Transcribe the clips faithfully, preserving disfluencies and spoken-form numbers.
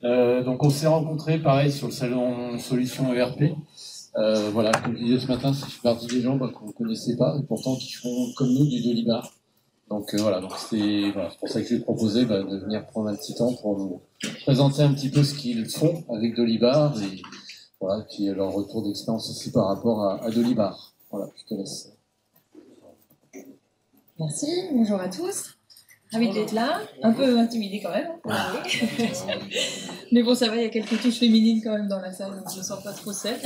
Euh, donc on s'est rencontrés, pareil, sur le salon Solutions E R P. Euh, voilà, comme je disais ce matin, ça fait partie des gens bah, qu'on ne connaissait pas, et pourtant qui font comme nous du Dolibar. Donc euh, voilà, donc c'est voilà, pour ça que je lui ai proposé bah, de venir prendre un petit temps pour nous présenter un petit peu ce qu'ils font avec Dolibar, et voilà, puis leur retour d'expérience aussi par rapport à, à Dolibar. Voilà, je te laisse. Merci, bonjour à tous. Ravi d'être là, un peu intimidée quand même. Mais bon, ça va, il y a quelques touches féminines quand même dans la salle, donc je ne me sens pas trop seule.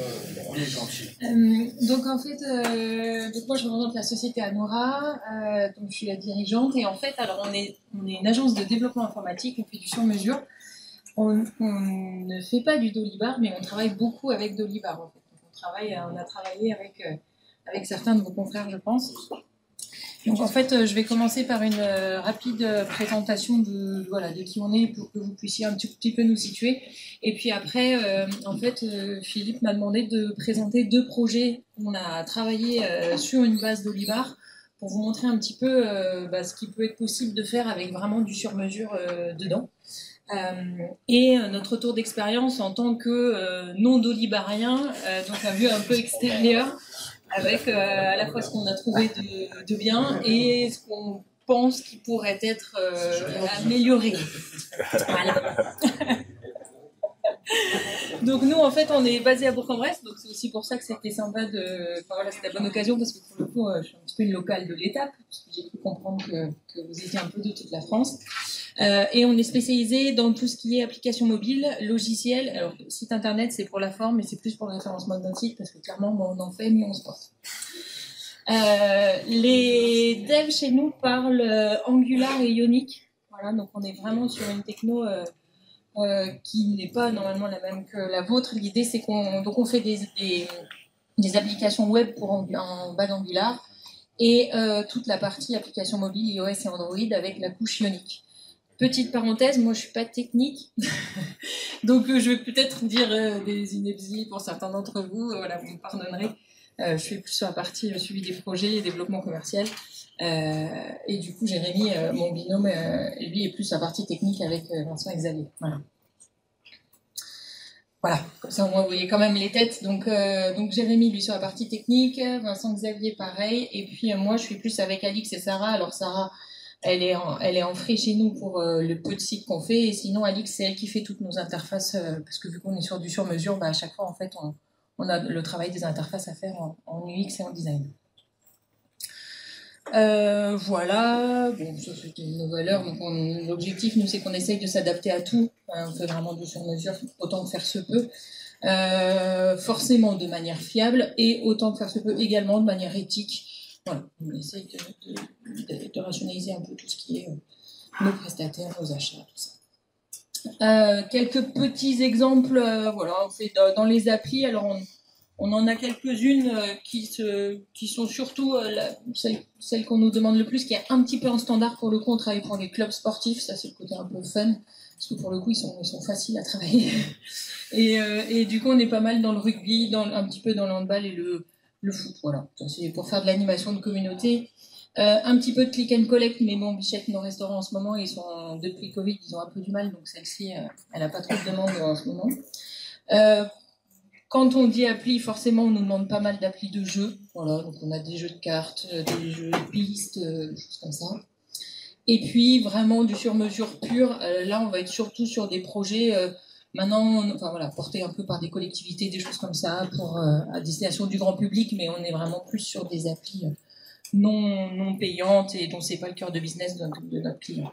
euh, donc en fait, euh, donc moi je représente la société Anora, euh, donc je suis la dirigeante, et en fait, alors on est, on est une agence de développement informatique, on fait du sur-mesure. On, on ne fait pas du Dolibar, mais on travaille beaucoup avec Dolibar. En fait. on, travaille, on a travaillé avec, euh, avec certains de vos confrères, je pense. Donc en fait, je vais commencer par une euh, rapide présentation de, voilà, de qui on est pour que vous puissiez un petit, petit peu nous situer. Et puis après, euh, en fait, euh, Philippe m'a demandé de présenter deux projets. On a travaillé euh, sur une base Dolibar pour vous montrer un petit peu euh, bah, ce qui peut être possible de faire avec vraiment du sur-mesure euh, dedans. Euh, et notre tour d'expérience en tant que euh, non-dolibarien, euh, donc un vue un peu extérieur, avec euh, à la fois ce qu'on a trouvé de, de bien et ce qu'on pense qui pourrait être euh, amélioré. Voilà. Donc nous, en fait, on est basé à Bourg-en-Bresse, donc c'est aussi pour ça que c'était sympa de... Enfin voilà, c'était la bonne occasion, parce que pour le coup, je suis un petit peu une locale de l'étape, parce que j'ai pu comprendre que, que vous étiez un peu de toute la France. Euh, et on est spécialisé dans tout ce qui est application mobile, logiciel. Alors, site internet, c'est pour la forme, mais c'est plus pour le référencement d'un site, parce que clairement, bon, on en fait, mais on se porte. Euh, les devs chez nous parlent Angular et Ionic. Voilà, donc on est vraiment sur une techno... Euh, Euh, qui n'est pas normalement la même que la vôtre. L'idée, c'est qu'on donc on fait des, des, des applications web pour en, en bas d'Angular et euh, toute la partie application mobile iOS et Android avec la couche Ionic. Petite parenthèse, moi je suis pas technique, donc euh, je vais peut-être dire euh, des inepties pour certains d'entre vous. Voilà, vous me pardonnerez. Euh, je suis plus sur la partie euh, suivi des projets et développement commercial. Euh, et du coup, Jérémy, euh, mon binôme, euh, lui est plus sur la partie technique avec euh, Vincent et Xavier. Voilà. Voilà, comme ça au moins vous voyez quand même les têtes. Donc, euh, donc Jérémy, lui, sur la partie technique, Vincent Xavier, pareil. Et puis euh, moi, je suis plus avec Alix et Sarah. Alors Sarah, elle est en, elle est en free chez nous pour euh, le peu de sites qu'on fait. Et sinon, Alix, c'est elle qui fait toutes nos interfaces. Euh, parce que vu qu'on est sur du sur-mesure, bah, à chaque fois, en fait, on, on a le travail des interfaces à faire en, en U X et en design. Euh, voilà, bon, ça c'était une nouvelle heure. Donc l'objectif, nous, c'est qu'on essaye de s'adapter à tout. Enfin, on fait vraiment du sur-mesure, autant que faire se peut. Euh, forcément de manière fiable et autant que faire se peut également de manière éthique. Voilà, on essaye de, de, de, de rationaliser un peu tout ce qui est euh, nos prestataires, nos achats, tout ça. Euh, quelques petits exemples, euh, voilà, on fait dans, dans les applis. Alors on, on en a quelques-unes euh, qui, se, qui sont surtout euh, la, celles, celles qu'on nous demande le plus, qui est un petit peu en standard pour le coup. On travaille pour les clubs sportifs, ça c'est le côté un peu fun, parce que pour le coup ils sont, ils sont faciles à travailler. Et, euh, et du coup on est pas mal dans le rugby, dans, un petit peu dans le handball et le, le foot. Voilà, c'est pour faire de l'animation de communauté. Euh, un petit peu de click and collect, mais bon, Bichette, nos restaurants en ce moment, ils sont, depuis le Covid, ils ont un peu du mal, donc celle-ci, euh, elle n'a pas trop de demandes en ce moment. Euh, Quand on dit appli, forcément, on nous demande pas mal d'applis de jeux. Voilà, donc on a des jeux de cartes, des jeux de pistes, euh, des choses comme ça. Et puis, vraiment, du sur-mesure pur. Euh, là, on va être surtout sur des projets, euh, maintenant, on, enfin voilà, portés un peu par des collectivités, des choses comme ça, pour, euh, à destination du grand public, mais on est vraiment plus sur des applis euh, non, non payantes et dont c'est pas le cœur de business de, de notre client.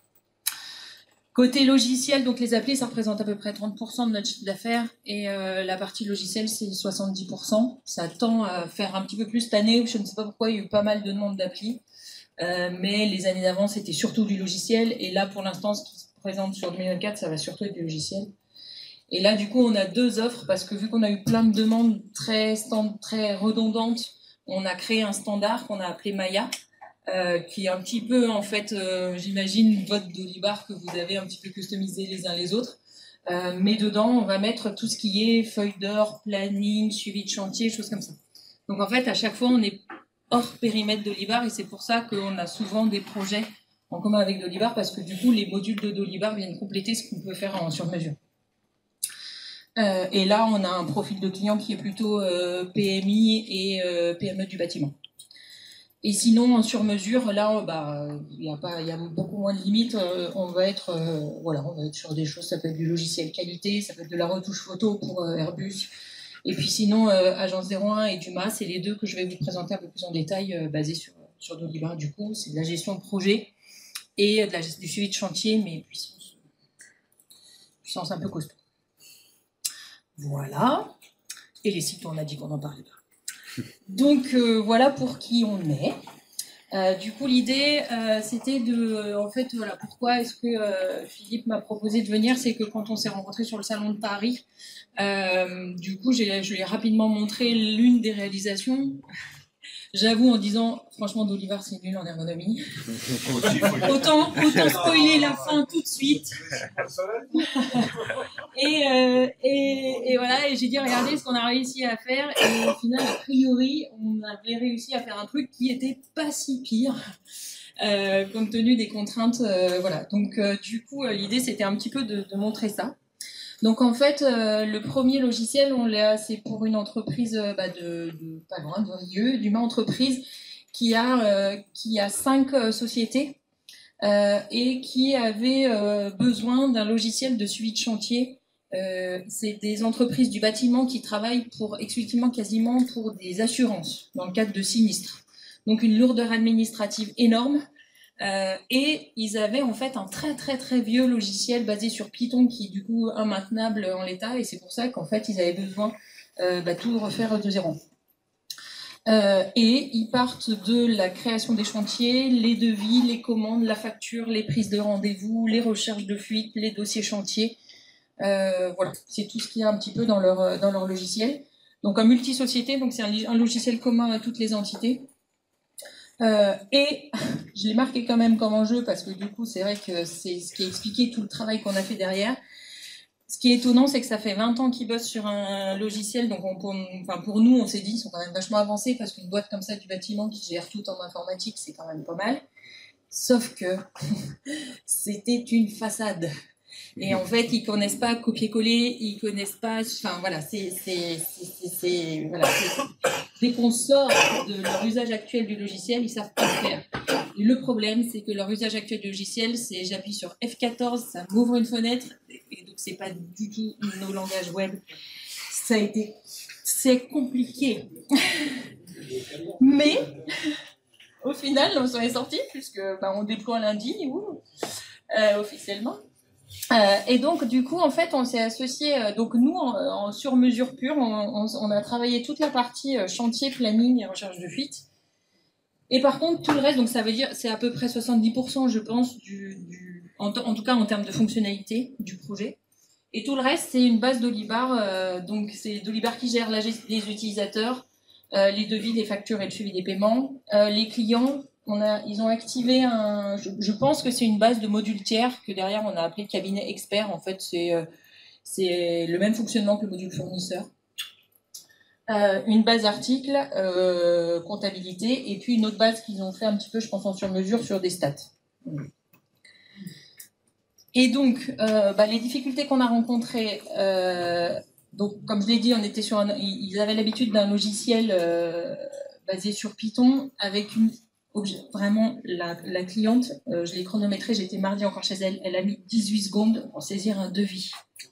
Côté logiciel, donc les applis, ça représente à peu près trente pour cent de notre chiffre d'affaires et euh, la partie logicielle, c'est soixante-dix pour cent. Ça tend à faire un petit peu plus cette année. Je ne sais pas pourquoi, il y a eu pas mal de demandes d'applis. Euh, mais les années d'avant, c'était surtout du logiciel. Et là, pour l'instant, ce qui se présente sur deux mille vingt-quatre, ça va surtout être du logiciel. Et là, du coup, on a deux offres parce que vu qu'on a eu plein de demandes très, stand, très redondantes, on a créé un standard qu'on a appelé Maya. Euh, qui est un petit peu, en fait, euh, j'imagine, votre Dolibar que vous avez un petit peu customisé les uns les autres. Euh, mais dedans, on va mettre tout ce qui est feuille d'or, planning, suivi de chantier, choses comme ça. Donc, en fait, à chaque fois, on est hors périmètre Dolibar et c'est pour ça qu'on a souvent des projets en commun avec Dolibar, parce que du coup, les modules de Dolibar viennent compléter ce qu'on peut faire en sur-mesure. Euh, et là, on a un profil de client qui est plutôt euh, P M I et euh, P M E du bâtiment. Et sinon, en sur-mesure, là, bah, il y a pas, il y a beaucoup moins de limites. Euh, on va être, euh, voilà, on va être sur des choses. Ça peut être du logiciel qualité, ça peut être de la retouche photo pour euh, Airbus. Et puis sinon, euh, Agence zéro un et Dumas, c'est les deux que je vais vous présenter un peu plus en détail, euh, basés sur sur Dolibar. Du coup, c'est de la gestion de projet et de la, du suivi de chantier, mais puissance, puissance un peu costaud. Voilà. Et les sites, on a dit qu'on en parlait pas. Donc euh, voilà pour qui on est. Euh, du coup, l'idée, euh, c'était de, euh, en fait, voilà, pourquoi est-ce que euh, Philippe m'a proposé de venir, c'est que quand on s'est rencontrés sur le salon de Paris, euh, du coup, j'ai, je lui ai rapidement montré l'une des réalisations. J'avoue en disant, franchement, Dolibar, c'est nul en ergonomie. autant, autant spoiler la fin tout de suite. et, euh, et, et voilà, et j'ai dit, regardez ce qu'on a réussi à faire. Et au final, a priori, on avait réussi à faire un truc qui était pas si pire, euh, compte tenu des contraintes. Euh, voilà. Donc, euh, du coup, euh, l'idée, c'était un petit peu de, de montrer ça. Donc en fait, euh, le premier logiciel, on l'a, c'est pour une entreprise euh, bah, de, de pas loin de Rieux, d'Humain Entreprise, qui a euh, qui a cinq euh, sociétés euh, et qui avait euh, besoin d'un logiciel de suivi de chantier. Euh, c'est des entreprises du bâtiment qui travaillent pour exclusivement quasiment pour des assurances dans le cadre de sinistres. Donc une lourdeur administrative énorme. Euh, et ils avaient en fait un très très très vieux logiciel basé sur Python qui est du coup immaintenable en l'état, et c'est pour ça qu'en fait ils avaient besoin euh, bah, tout refaire de zéro. Euh, et ils partent de la création des chantiers, les devis, les commandes, la facture, les prises de rendez-vous, les recherches de fuite, les dossiers chantiers. Euh, voilà, c'est tout ce qu'il y a un petit peu dans leur, dans leur logiciel. Donc un multi-société, donc c'est un, un logiciel commun à toutes les entités. Euh, et je l'ai marqué quand même comme enjeu parce que du coup c'est vrai que c'est ce qui a expliqué tout le travail qu'on a fait derrière. Ce qui est étonnant, c'est que ça fait vingt ans qu'ils bossent sur un logiciel, donc on, pour, enfin pour nous on s'est dit ils sont quand même vachement avancés parce qu'une boîte comme ça du bâtiment qui gère tout en informatique, c'est quand même pas mal. Sauf que c'était une façade. Et en fait, ils connaissent pas copier-coller, ils connaissent pas, enfin voilà, c'est, c'est, c'est, c'est, voilà, c'est, dès qu'on sort de leur usage actuel du logiciel, ils savent pas faire. Et le problème, c'est que leur usage actuel du logiciel, c'est j'appuie sur F quatorze, ça m'ouvre une fenêtre, et donc c'est pas du tout nos langages web. Ça a été, c'est compliqué. Mais, au final, on s'en est sorti, puisque, bah, on déploie lundi, ou, euh, officiellement. Euh, et donc du coup en fait on s'est associé, euh, donc nous en, en sur mesure pure, on, on, on a travaillé toute la partie euh, chantier, planning et recherche de fuite. Et par contre tout le reste, donc ça veut dire c'est à peu près soixante-dix pour cent je pense du, du en, en tout cas en termes de fonctionnalité du projet. Et tout le reste c'est une base Dolibar, euh, donc c'est Dolibar qui gère la, les utilisateurs, euh, les devis, les factures et le suivi des paiements, euh, les clients. On a, ils ont activé un, je, je pense que c'est une base de module tiers que derrière on a appelé cabinet expert. En fait, c'est, euh, c'est le même fonctionnement que le module fournisseur. Euh, une base article, euh, comptabilité, et puis une autre base qu'ils ont fait un petit peu, je pense, en sur-mesure sur des stats. Et donc, euh, bah, les difficultés qu'on a rencontrées, euh, donc comme je l'ai dit, on était sur un, ils avaient l'habitude d'un logiciel euh, basé sur Python avec une vraiment, la, la cliente, euh, je l'ai chronométrée, j'étais mardi encore chez elle, elle a mis dix-huit secondes pour saisir un devis.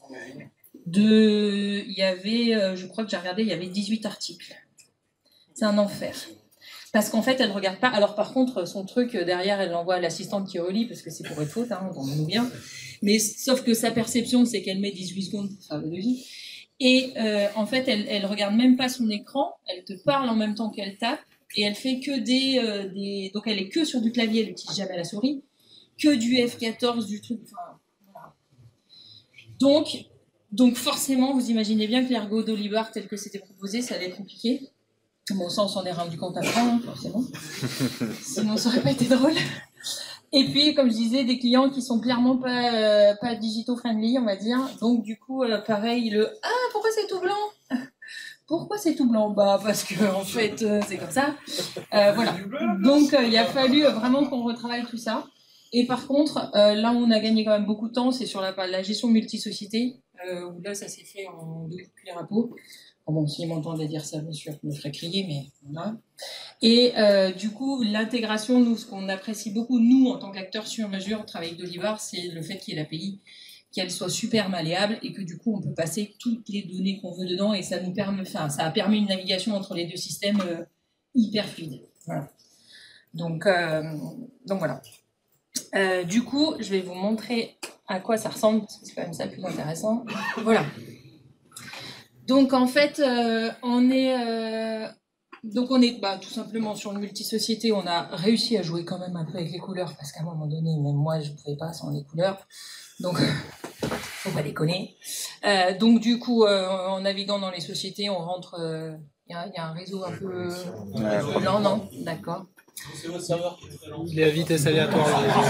De, il y avait, euh, je crois que j'ai regardé, il y avait dix-huit articles. C'est un enfer. Parce qu'en fait, elle ne regarde pas. Alors par contre, son truc, derrière, elle l'envoie à l'assistante qui relit, parce que c'est pour être faute, hein, entendons-nous bien. Mais sauf que sa perception, c'est qu'elle met dix-huit secondes pour faire le devis. Et euh, en fait, elle ne regarde même pas son écran, elle te parle en même temps qu'elle tape. Et elle fait que des, euh, des... Donc elle est que sur du clavier, elle n'utilise jamais la souris. Que du F quatorze, du truc... Enfin, voilà. Donc, donc forcément, vous imaginez bien que l'ergo Dolibar, tel que c'était proposé, ça allait être compliqué. Bon, ça, on s'en est rendu compte après, hein, forcément. Sinon, ça n'aurait pas été drôle. Et puis, comme je disais, des clients qui sont clairement pas, euh, pas digito-friendly, on va dire. Donc, du coup, euh, pareil, le « Ah, pourquoi c'est tout blanc ?» Pourquoi c'est tout blanc? Bah parce que en fait euh, c'est comme ça. Euh, voilà. Donc il euh, a fallu euh, vraiment qu'on retravaille tout ça. Et par contre, euh, là où on a gagné quand même beaucoup de temps, c'est sur la, la gestion multi-société, euh, où là, ça s'est fait en deux coups à peau. Bon, s'ils m'entendaient dire ça, bien sûr, je me ferais crier, mais voilà. Et euh, du coup, l'intégration, nous, ce qu'on apprécie beaucoup, nous, en tant qu'acteurs sur mesure, au travail d'Olivar, c'est le fait qu'il y ait l'A P I, qu'elle soit super malléable et que du coup, on peut passer toutes les données qu'on veut dedans et ça nous permet, enfin, ça a permis une navigation entre les deux systèmes euh, hyper fluide. Voilà. Donc, euh, donc voilà. Euh, du coup, je vais vous montrer à quoi ça ressemble, parce que c'est quand même ça le plus intéressant. Voilà. Donc en fait, euh, on est, euh, donc on est bah, tout simplement sur une multisociété. On a réussi à jouer quand même un peu avec les couleurs, parce qu'à un moment donné, même moi, je ne pouvais pas sans les couleurs. Donc, faut pas déconner. Euh, donc du coup, euh, en naviguant dans les sociétés, on rentre. Il euh, y, y a un réseau un peu. Ouais. Non, non, d'accord. C'est votre serveur qui est très lent. Il est à vitesse aléatoire.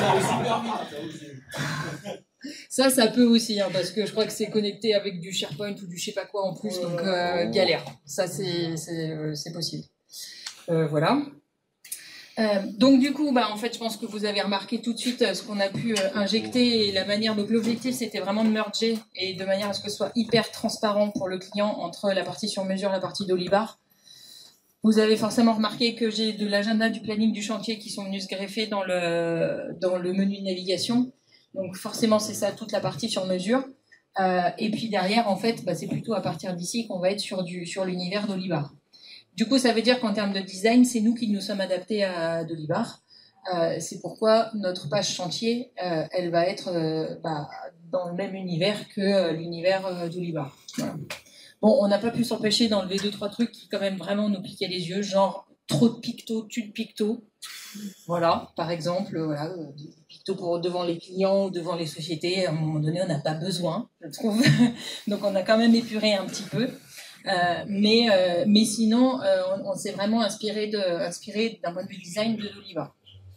Ça, ça peut aussi, hein, parce que je crois que c'est connecté avec du SharePoint ou du je sais pas quoi en plus, donc euh, galère. Ça, c'est c'est possible. Euh, voilà. Euh, donc du coup, bah, en fait, je pense que vous avez remarqué tout de suite euh, ce qu'on a pu euh, injecter et la manière. Donc l'objectif, c'était vraiment de merger et de manière à ce que ce soit hyper transparent pour le client entre la partie sur mesure et la partie d'Olivar. Vous avez forcément remarqué que j'ai de l'agenda, du planning, du chantier qui sont venus se greffer dans le, dans le menu de navigation. Donc forcément, c'est ça, toute la partie sur mesure. Euh, et puis derrière, en fait, bah, c'est plutôt à partir d'ici qu'on va être sur, du, sur l'univers d'Olivar. Du coup, ça veut dire qu'en termes de design, c'est nous qui nous sommes adaptés à d'Olivar. Euh, c'est pourquoi notre page chantier, euh, elle va être euh, bah, dans le même univers que euh, l'univers euh, d'Olivar. Voilà. Bon, on n'a pas pu s'empêcher d'enlever deux, trois trucs qui quand même vraiment nous piquaient les yeux, genre trop de pictos, tu de pictos. Voilà, par exemple, voilà, des pictos pour devant les clients ou devant les sociétés, à un moment donné, on n'a pas besoin, je trouve. Donc on a quand même épuré un petit peu. Euh, mais, euh, mais sinon, euh, on, on s'est vraiment inspiré de, inspiré d'un point de vue design de l'Olivar.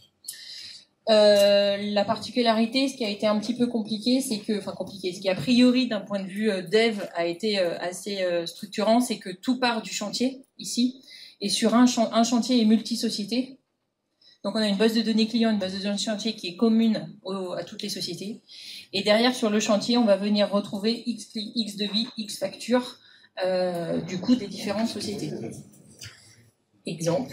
Euh, la particularité, ce qui a été un petit peu compliqué, c'est que, enfin compliqué, ce qui a priori d'un point de vue euh, dev a été euh, assez euh, structurant, c'est que tout part du chantier ici, et sur un, ch un chantier est multi-société. Donc on a une base de données client, une base de données chantier qui est commune au, à toutes les sociétés. Et derrière sur le chantier, on va venir retrouver X, X devis, X factures euh, du coup des différentes sociétés. Exemple.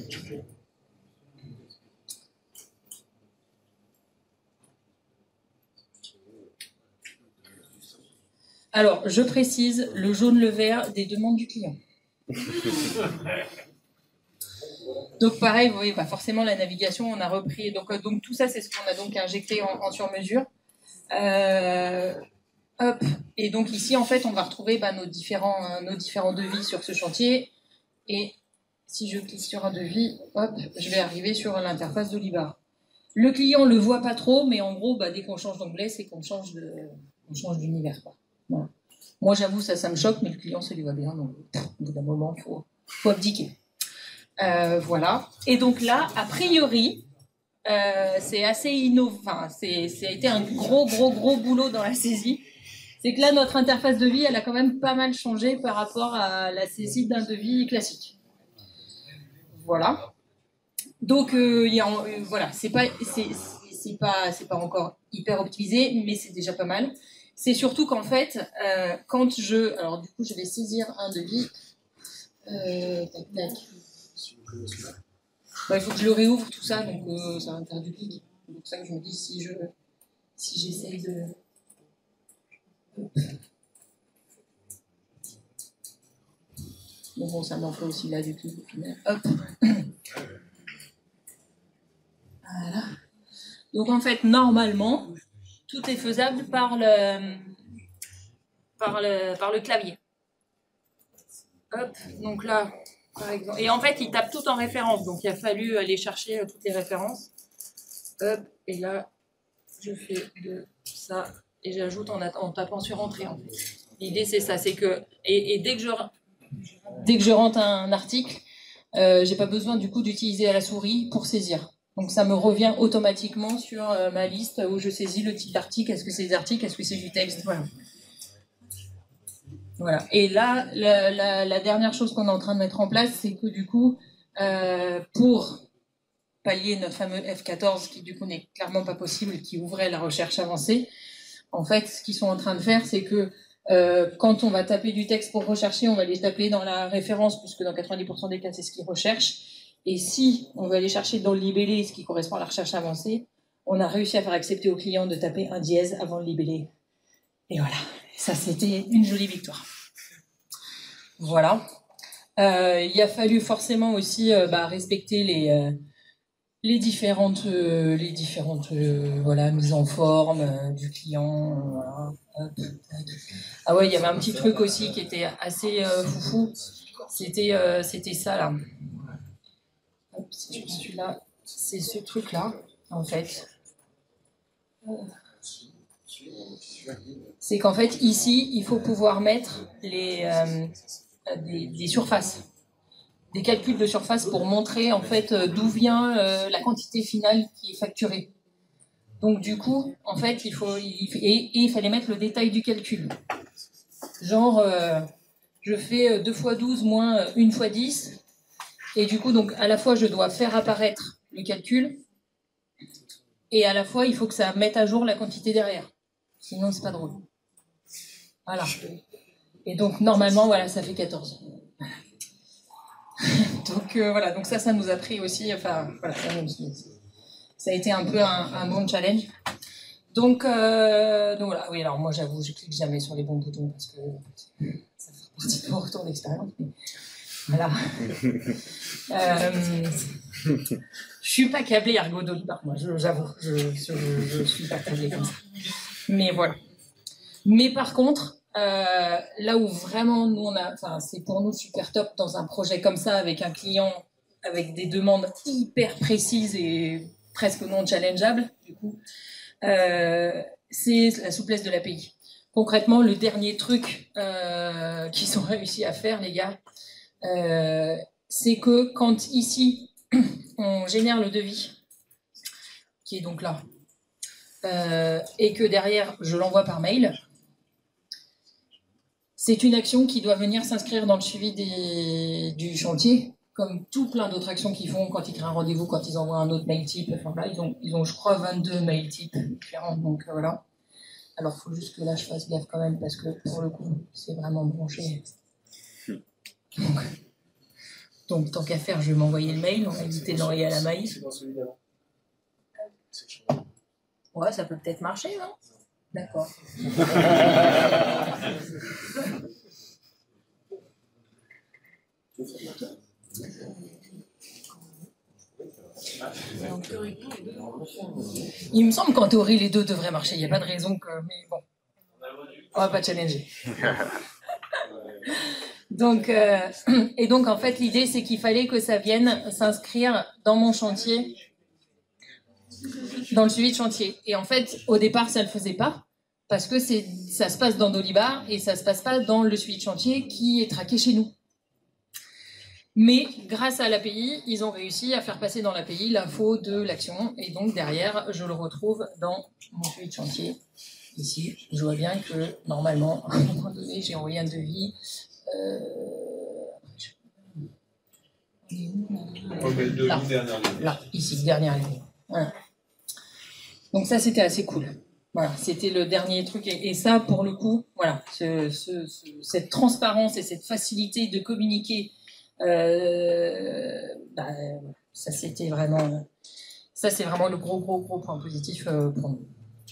Alors, je précise le jaune, le vert des demandes du client. Donc pareil, vous voyez, bah forcément la navigation, on a repris. Donc, euh, donc tout ça, c'est ce qu'on a donc injecté en, en sur-mesure. Euh, hop. Et donc ici, en fait, on va retrouver bah, nos, différents, euh, nos différents devis sur ce chantier. Et si je clique sur un devis, hop, je vais arriver sur l'interface d'Olivar. Le client le voit pas trop, mais en gros, bah, dès qu'on change d'onglet, c'est qu'on change de, on change d'univers. Voilà. Moi, j'avoue, ça, ça me choque, mais le client, ça lui va bien. Donc, au bout d'un moment, il faut, faut abdiquer. Euh, voilà. Et donc là, a priori, euh, c'est assez innovant. Enfin, c'est, ça a été un gros, gros, gros boulot dans la saisie. C'est que là, notre interface de vie, elle a quand même pas mal changé par rapport à la saisie d'un devis classique. Voilà. Donc, euh, y a, euh, voilà, c'est pas, c'est, c'est pas, c'est pas encore hyper optimisé, mais c'est déjà pas mal. C'est surtout qu'en fait, euh, quand je, alors du coup, je vais saisir un devis. Euh, tac, tac. Bah, il faut que je le réouvre tout ça, donc euh, ça va me faire du clic. C'est pour ça que je me dis si je, si j'essaye de. Bon, bon, ça m'en fait aussi là du clic au final. Hop. Voilà. Donc en fait, normalement, tout est faisable par le, par le, par le clavier. Hop. Donc là. Par exemple. Et en fait, il tape tout en référence, donc il a fallu aller chercher toutes les références. Hop, et là, je fais de ça et j'ajoute en, en tapant sur entrée. En fait. L'idée, c'est ça, c'est que et, et dès que je dès que je rentre un article, euh, j'ai pas besoin du coup d'utiliser la souris pour saisir. Donc ça me revient automatiquement sur euh, ma liste où je saisis le type d'article. Est-ce que c'est des articles, est-ce que c'est du texte, voilà. Voilà. Et là, la, la, la dernière chose qu'on est en train de mettre en place, c'est que du coup, euh, pour pallier notre fameux F quatorze qui du coup n'est clairement pas possible et qui ouvrait la recherche avancée. En fait, ce qu'ils sont en train de faire, c'est que euh, quand on va taper du texte pour rechercher, on va les taper dans la référence, puisque dans quatre-vingt-dix pour cent des cas, c'est ce qu'ils recherchent. Et si on veut aller chercher dans le libellé, ce qui correspond à la recherche avancée, on a réussi à faire accepter au client de taper un dièse avant le libellé. Et voilà, ça c'était une jolie victoire. Voilà. Euh, il a fallu forcément aussi euh, bah, respecter les, euh, les différentes, euh, les différentes euh, voilà, mises en forme euh, du client. Euh, voilà. Ah ouais, il y avait un petit truc aussi qui était assez euh, foufou. C'était euh, c'était ça là. Hop, si je suis là, c'est ce truc là, en fait. C'est qu'en fait, ici, il faut pouvoir mettre les, euh, des, des surfaces, des calculs de surface pour montrer en fait d'où vient euh, la quantité finale qui est facturée. Donc du coup, en fait, il faut il, et, et il fallait mettre le détail du calcul. Genre, euh, je fais deux fois douze moins une fois dix, et du coup, donc à la fois, je dois faire apparaître le calcul, et à la fois, il faut que ça mette à jour la quantité derrière. Sinon, c'est pas drôle. Voilà. Et donc, normalement, voilà, ça fait quatorze. donc, euh, voilà. Donc ça, ça nous a pris aussi... Enfin, voilà, ça, nous, ça a été un peu un, un bon challenge. Donc, euh, donc, voilà. Oui, alors moi, j'avoue, je clique jamais sur les bons boutons parce que ça fait partie de mon retour d'expérience. Mais voilà. euh, je suis pas câblée Ergo Dolibar, moi, j'avoue. Je, je, je, je suis pas câblée comme ça. Mais voilà. Mais par contre, euh, là où vraiment nous on a, enfin c'est pour nous super top dans un projet comme ça avec un client avec des demandes hyper précises et presque non challengeables, du coup, euh, c'est la souplesse de l'A P I. Concrètement, le dernier truc euh, qu'ils ont réussi à faire, les gars, euh, c'est que quand ici on génère le devis, qui est donc là. Euh, et que derrière, je l'envoie par mail, c'est une action qui doit venir s'inscrire dans le suivi des, du chantier, comme tout plein d'autres actions qu'ils font quand ils créent un rendez-vous, quand ils envoient un autre mail type. Enfin, là, ils ont, ils ont, je crois, vingt-deux mail types différents. Donc euh, voilà. Alors, il faut juste que là, je fasse gaffe quand même, parce que pour le coup, c'est vraiment branché. Donc, donc tant qu'à faire, je vais m'envoyer le mail. On va éviter de l'envoyer à la maille. Ouais, ça peut peut-être marcher, non? D'accord. Il me semble qu'en théorie, les deux devraient marcher. Il n'y a pas de raison que... Mais bon, on va pas challenger. Donc, euh... Et donc, en fait, l'idée, c'est qu'il fallait que ça vienne s'inscrire dans mon chantier, dans le suivi de chantier. Et en fait, au départ, ça ne le faisait pas, parce que c'est, ça se passe dans Dolibar et ça ne se passe pas dans le suivi de chantier qui est traqué chez nous. Mais grâce à l'A P I, ils ont réussi à faire passer dans l'A P I l'info de l'action. Et donc derrière, je le retrouve dans mon suivi de chantier. Ici, je vois bien que normalement, à un moment donné, j'ai envoyé un devis. Euh... Là, là, ici, dernière ligne. Voilà. Donc ça, c'était assez cool. Voilà, c'était le dernier truc. Et, et ça, pour le coup, voilà, ce, ce, ce, cette transparence et cette facilité de communiquer, euh, bah, ça, c'était vraiment, ça, c'est vraiment le gros, gros, gros point positif euh, pour nous.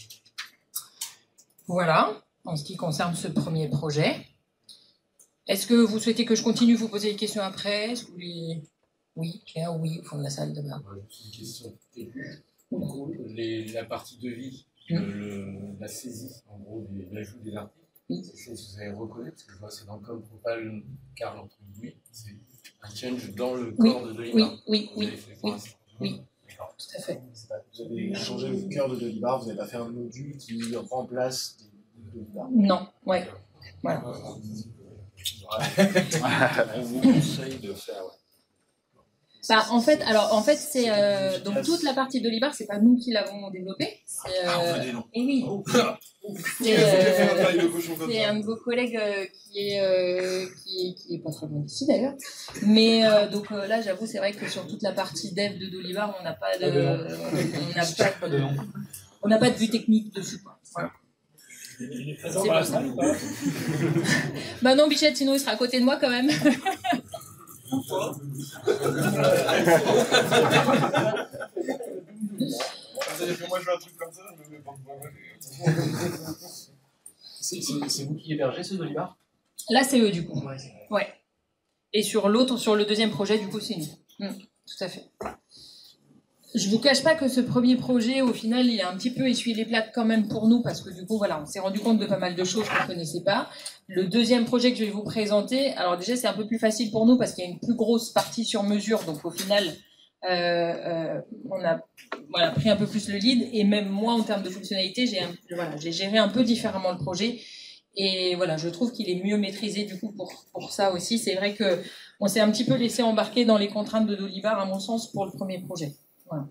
Voilà, en ce qui concerne ce premier projet. Est-ce que vous souhaitez que je continue, vous poser des questions après? Est-ce que vous voulez... Oui, Claire, oui, au fond de la salle demain. Une question technique. Les, la partie de vie, mmh. le, la saisie, en gros, de l'ajout des articles, mmh. c'est chose que vous avez reconnu, parce que je vois c'est dans le code Propal, car entre guillemets, c'est un change dans le oui. corps de Dolibar. Oui, oui, oui, oui, oui, tout à fait. Vous avez changé le cœur de Dolibar, vous n'avez pas fait un module qui remplace Dolibar. Non, ouais, voilà. On vous conseille de faire, ouais. Bah, en fait, alors en fait, c'est euh, donc toute la partie d'Olibar, c'est pas nous qui l'avons développée. C'est euh, et oui. C'est euh, c'est un de vos collègues euh, qui est euh, qui est qui est pas très loin d'ici d'ailleurs. Mais euh, donc euh, là, j'avoue, c'est vrai que sur toute la partie dev de Dolibar, on n'a pas de on n'a pas de on n'a pas de vue technique dessus, quoi. Voilà. Il est présent dans la salle ou pas? Bah non, Bichette, sinon il sera à côté de moi quand même. Moi, je veux un truc comme ça, je me mets pas de C'est vous qui hébergez ce Dolibar? Là, c'est eux, du coup. Ouais. Ouais. Et sur l'autre, sur le deuxième projet, du coup, c'est nous. Mmh, tout à fait. Je vous cache pas que ce premier projet, au final, il a un petit peu essuyé les plates quand même pour nous, parce que du coup, voilà, on s'est rendu compte de pas mal de choses qu'on ne connaissait pas. Le deuxième projet que je vais vous présenter, alors déjà, c'est un peu plus facile pour nous, parce qu'il y a une plus grosse partie sur mesure, donc au final, euh, euh, on a voilà, pris un peu plus le lead, et même moi, en termes de fonctionnalité, j'ai voilà, j'ai géré un peu différemment le projet. Et voilà, je trouve qu'il est mieux maîtrisé du coup pour, pour ça aussi. C'est vrai que on s'est un petit peu laissé embarquer dans les contraintes de Dolibar, à mon sens, pour le premier projet. Voilà.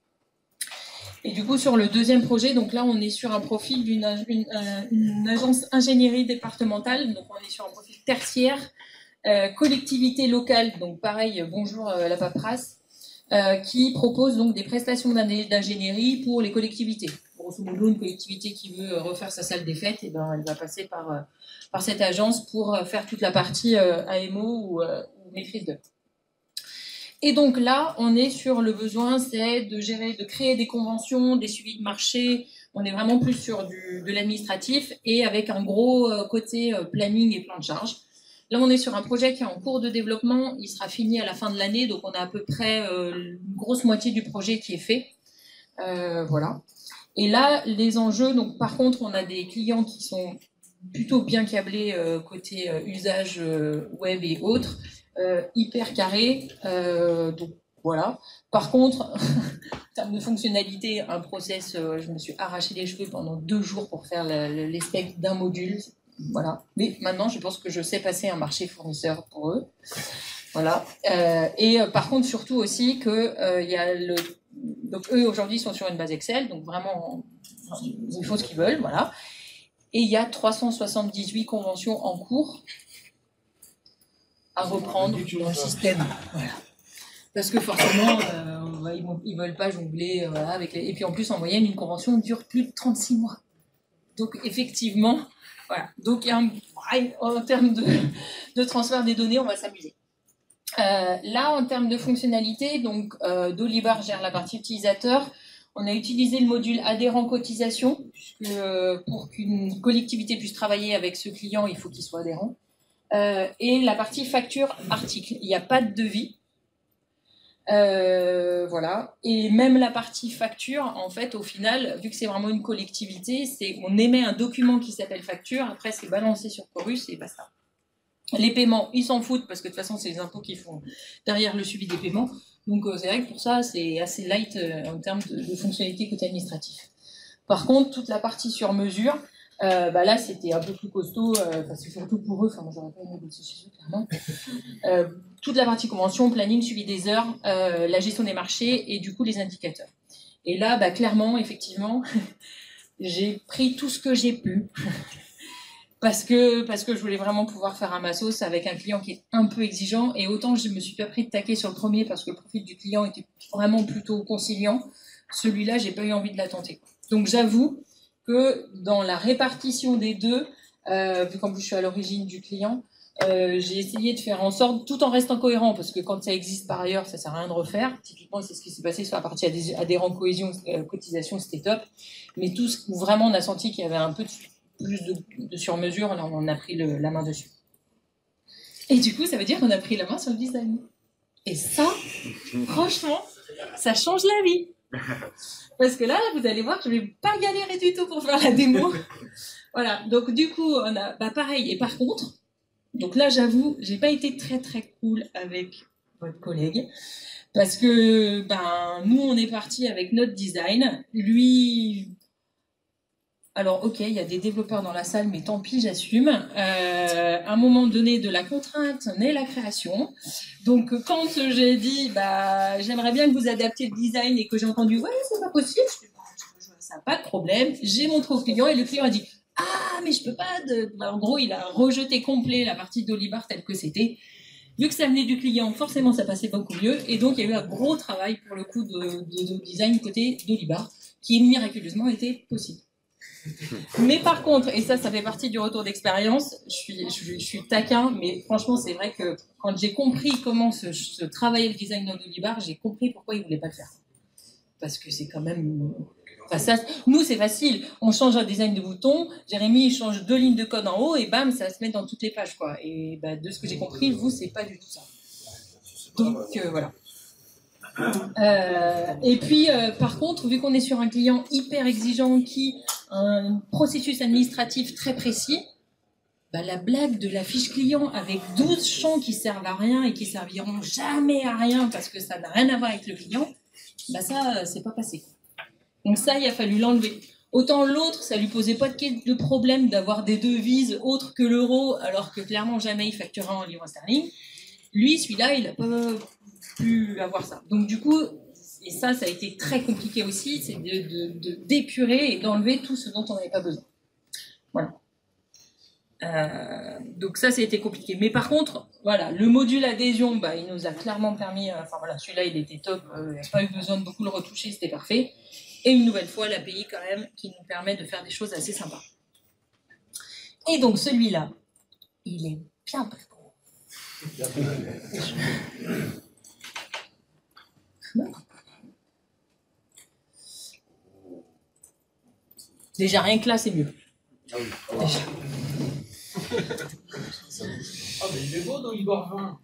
Et du coup, sur le deuxième projet, donc là, on est sur un profil d'une une, une agence ingénierie départementale. Donc, on est sur un profil tertiaire, euh, collectivité locale. Donc, pareil, bonjour euh, la paperasse, euh, qui propose donc des prestations d'ingénierie pour les collectivités. Grosso modo, une collectivité qui veut refaire sa salle des fêtes, et ben, elle va passer par, euh, par cette agence pour faire toute la partie euh, A M O ou, euh, ou maîtrise d'œuvre. Et donc là, on est sur le besoin, c'est de gérer, de créer des conventions, des suivis de marché. On est vraiment plus sur du, de l'administratif et avec un gros côté planning et plan de charge. Là, on est sur un projet qui est en cours de développement. Il sera fini à la fin de l'année, donc on a à peu près euh, une grosse moitié du projet qui est fait. Euh, voilà. Et là, les enjeux, donc par contre, on a des clients qui sont plutôt bien câblés euh, côté euh, usage euh, web et autres. Euh, hyper carré, euh, donc voilà. Par contre, en termes de fonctionnalité, un process, euh, je me suis arraché les cheveux pendant deux jours pour faire le, le, les specs d'un module, voilà. Mais maintenant, je pense que je sais passer un marché fournisseur pour eux, voilà. Euh, et euh, par contre, surtout aussi que euh, il y a le, donc eux aujourd'hui sont sur une base Excel, donc vraiment, ils font ce qu'ils veulent, voilà. Et il y a trois cent soixante-dix-huit conventions en cours à reprendre dans le système. Voilà. Parce que forcément, euh, ils ne veulent pas jongler. Euh, voilà, avec les... Et puis en plus, en moyenne, une convention dure plus de trente-six mois. Donc effectivement, voilà. Donc un... en termes de, de transfert des données, on va s'amuser. Euh, là, en termes de fonctionnalité, donc euh, Dolibar gère la partie utilisateur. On a utilisé le module adhérent cotisation, puisque euh, pour qu'une collectivité puisse travailler avec ce client, il faut qu'il soit adhérent. Euh, et la partie facture article. Il n'y a pas de devis. Euh, voilà. Et même la partie facture, en fait, au final, vu que c'est vraiment une collectivité, c'est on émet un document qui s'appelle facture, après c'est balancé sur Chorus et basta. Les paiements, ils s'en foutent parce que de toute façon, c'est les impôts qui font derrière le suivi des paiements. Donc euh, c'est vrai que pour ça, c'est assez light euh, en termes de, de fonctionnalité côté administratif. Par contre, toute la partie sur mesure, Euh, bah là, c'était un peu plus costaud, euh, parce que surtout pour eux, enfin, moi, j'aurais pas négocié chez eux, clairement. Euh, toute la partie convention, planning, suivi des heures, euh, la gestion des marchés et du coup les indicateurs. Et là, bah, clairement, effectivement, j'ai pris tout ce que j'ai pu parce que parce que je voulais vraiment pouvoir faire à ma sauce avec un client qui est un peu exigeant. Et autant je me suis pas pris de taquet sur le premier parce que le profil du client était vraiment plutôt conciliant, celui-là, j'ai pas eu envie de la tenter. Donc j'avoue que dans la répartition des deux, euh, vu qu'en plus je suis à l'origine du client, euh, j'ai essayé de faire en sorte, tout en restant cohérent, parce que quand ça existe par ailleurs, ça sert à rien de refaire. Typiquement, c'est ce qui s'est passé sur la partie adhérent cohésion, euh, cotisation, c'était top. Mais tout ce où vraiment on a senti qu'il y avait un peu de, plus de, de sur-mesure, là on a pris le, la main dessus. Et du coup, ça veut dire qu'on a pris la main sur le design. Et ça, franchement, ça change la vie. Parce que là, vous allez voir, je vais pas galérer du tout pour faire la démo. Voilà. Donc, du coup, on a, bah, pareil. Et par contre, donc là, j'avoue, j'ai pas été très, très cool avec votre collègue. Parce que, ben, nous, on est parti avec notre design. Lui, Alors, ok, il y a des développeurs dans la salle, mais tant pis, j'assume. Euh, à un moment donné, de la contrainte naît la création. Donc, quand j'ai dit, bah, j'aimerais bien que vous adaptiez le design et que j'ai entendu, ouais, c'est pas possible, je dis, bah, ça n'a pas de problème. J'ai montré au client et le client a dit, ah, mais je peux pas. De... Bah, en gros, il a rejeté complet la partie d'Olibar telle que c'était. Vu que ça venait du client, forcément, ça passait beaucoup mieux. Et donc, il y a eu un gros travail pour le coup de, de, de design côté d'Olibar, qui miraculeusement était possible. Mais par contre, et ça, ça fait partie du retour d'expérience, je suis, je, je suis taquin, mais franchement, c'est vrai que quand j'ai compris comment se, se travaillait le design dans Olibar, j'ai compris pourquoi ils ne voulaient pas le faire. Parce que c'est quand même... Enfin, ça, nous, c'est facile. On change un design de bouton, Jérémy, il change deux lignes de code en haut, et bam, ça se met dans toutes les pages, quoi. Et bah, de ce que j'ai compris, vous, c'est pas du tout ça. Donc, euh, voilà. Euh, et puis, euh, par contre, vu qu'on est sur un client hyper exigeant qui a un processus administratif très précis, bah, la blague de la fiche client avec douze champs qui servent à rien et qui serviront jamais à rien parce que ça n'a rien à voir avec le client, bah ça, c'est pas passé. Donc ça, il a fallu l'enlever. Autant l'autre, ça lui posait pas de problème d'avoir des devises autres que l'euro, alors que clairement jamais il facturait en livres sterling. Lui, celui-là, il n'a pas pu avoir ça. Donc du coup, et ça, ça a été très compliqué aussi, c'est de, de, de d'épurer et d'enlever tout ce dont on n'avait pas besoin. Voilà. Euh, donc ça, ça a été compliqué. Mais par contre, voilà, le module adhésion, bah, il nous a clairement permis, euh, enfin voilà, celui-là, il était top, euh, il n'y a pas eu besoin de beaucoup le retoucher, c'était parfait. Et une nouvelle fois, l'A P I quand même, qui nous permet de faire des choses assez sympas. Et donc celui-là, il est bien très gros. Déjà, rien que là, c'est mieux. Déjà. Ah, mais il est beau dans Igor vingt.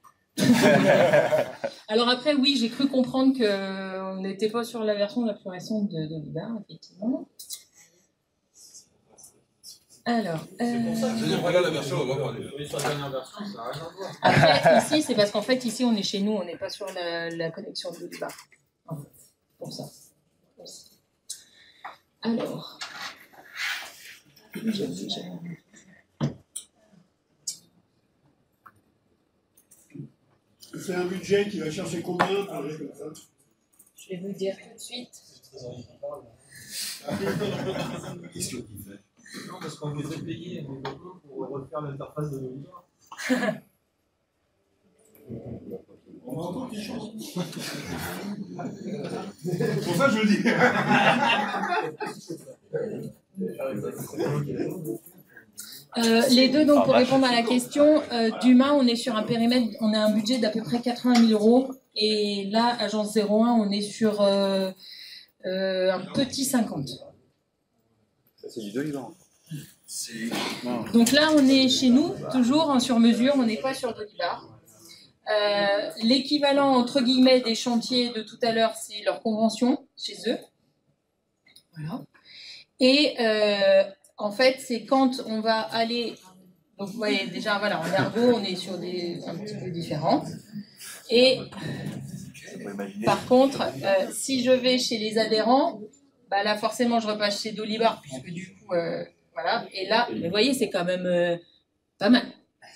Alors après, oui, j'ai cru comprendre qu'on n'était pas sur la version la plus récente de d'Olibar, effectivement. Alors, euh... c'est pour ça que je dis, regarde la version, on va voir. Oui, sur la dernière version, ça n'a rien à voir. Après, ici, c'est parce qu'en fait, ici, on est chez nous, on n'est pas sur la, la connexion d'Olibar. En fait, pour ça. Alors, c'est un budget qui va chercher combien pour les comme ça? Je vais vous dire tout de suite. Qu'est-ce qu'il fait? Non, parce qu'on les a payés pour refaire l'interface de l'Olibar. On entend qu'ils chantent. C'est pour ça que je le dis. Euh, les deux, donc, pour répondre à la question, euh, d'Humain, on est sur un périmètre, on a un budget d'à peu près quatre-vingt mille euros. Et là, Agence zéro un, on est sur euh, euh, un petit cinquante. Ça, c'est du Dolibar. Donc là, on est chez nous, toujours en sur-mesure, on n'est pas sur Dolibar. Euh, L'équivalent, entre guillemets, des chantiers de tout à l'heure, c'est leur convention chez eux. Voilà. Et euh, en fait, c'est quand on va aller... Donc vous voyez, déjà, voilà, en ergo, on est sur des un petit peu différents. Et par contre, euh, si je vais chez les adhérents, bah là, forcément, je repasse chez Dolibar, puisque du coup... Euh, Voilà. Et là, vous voyez, c'est quand même euh, pas mal.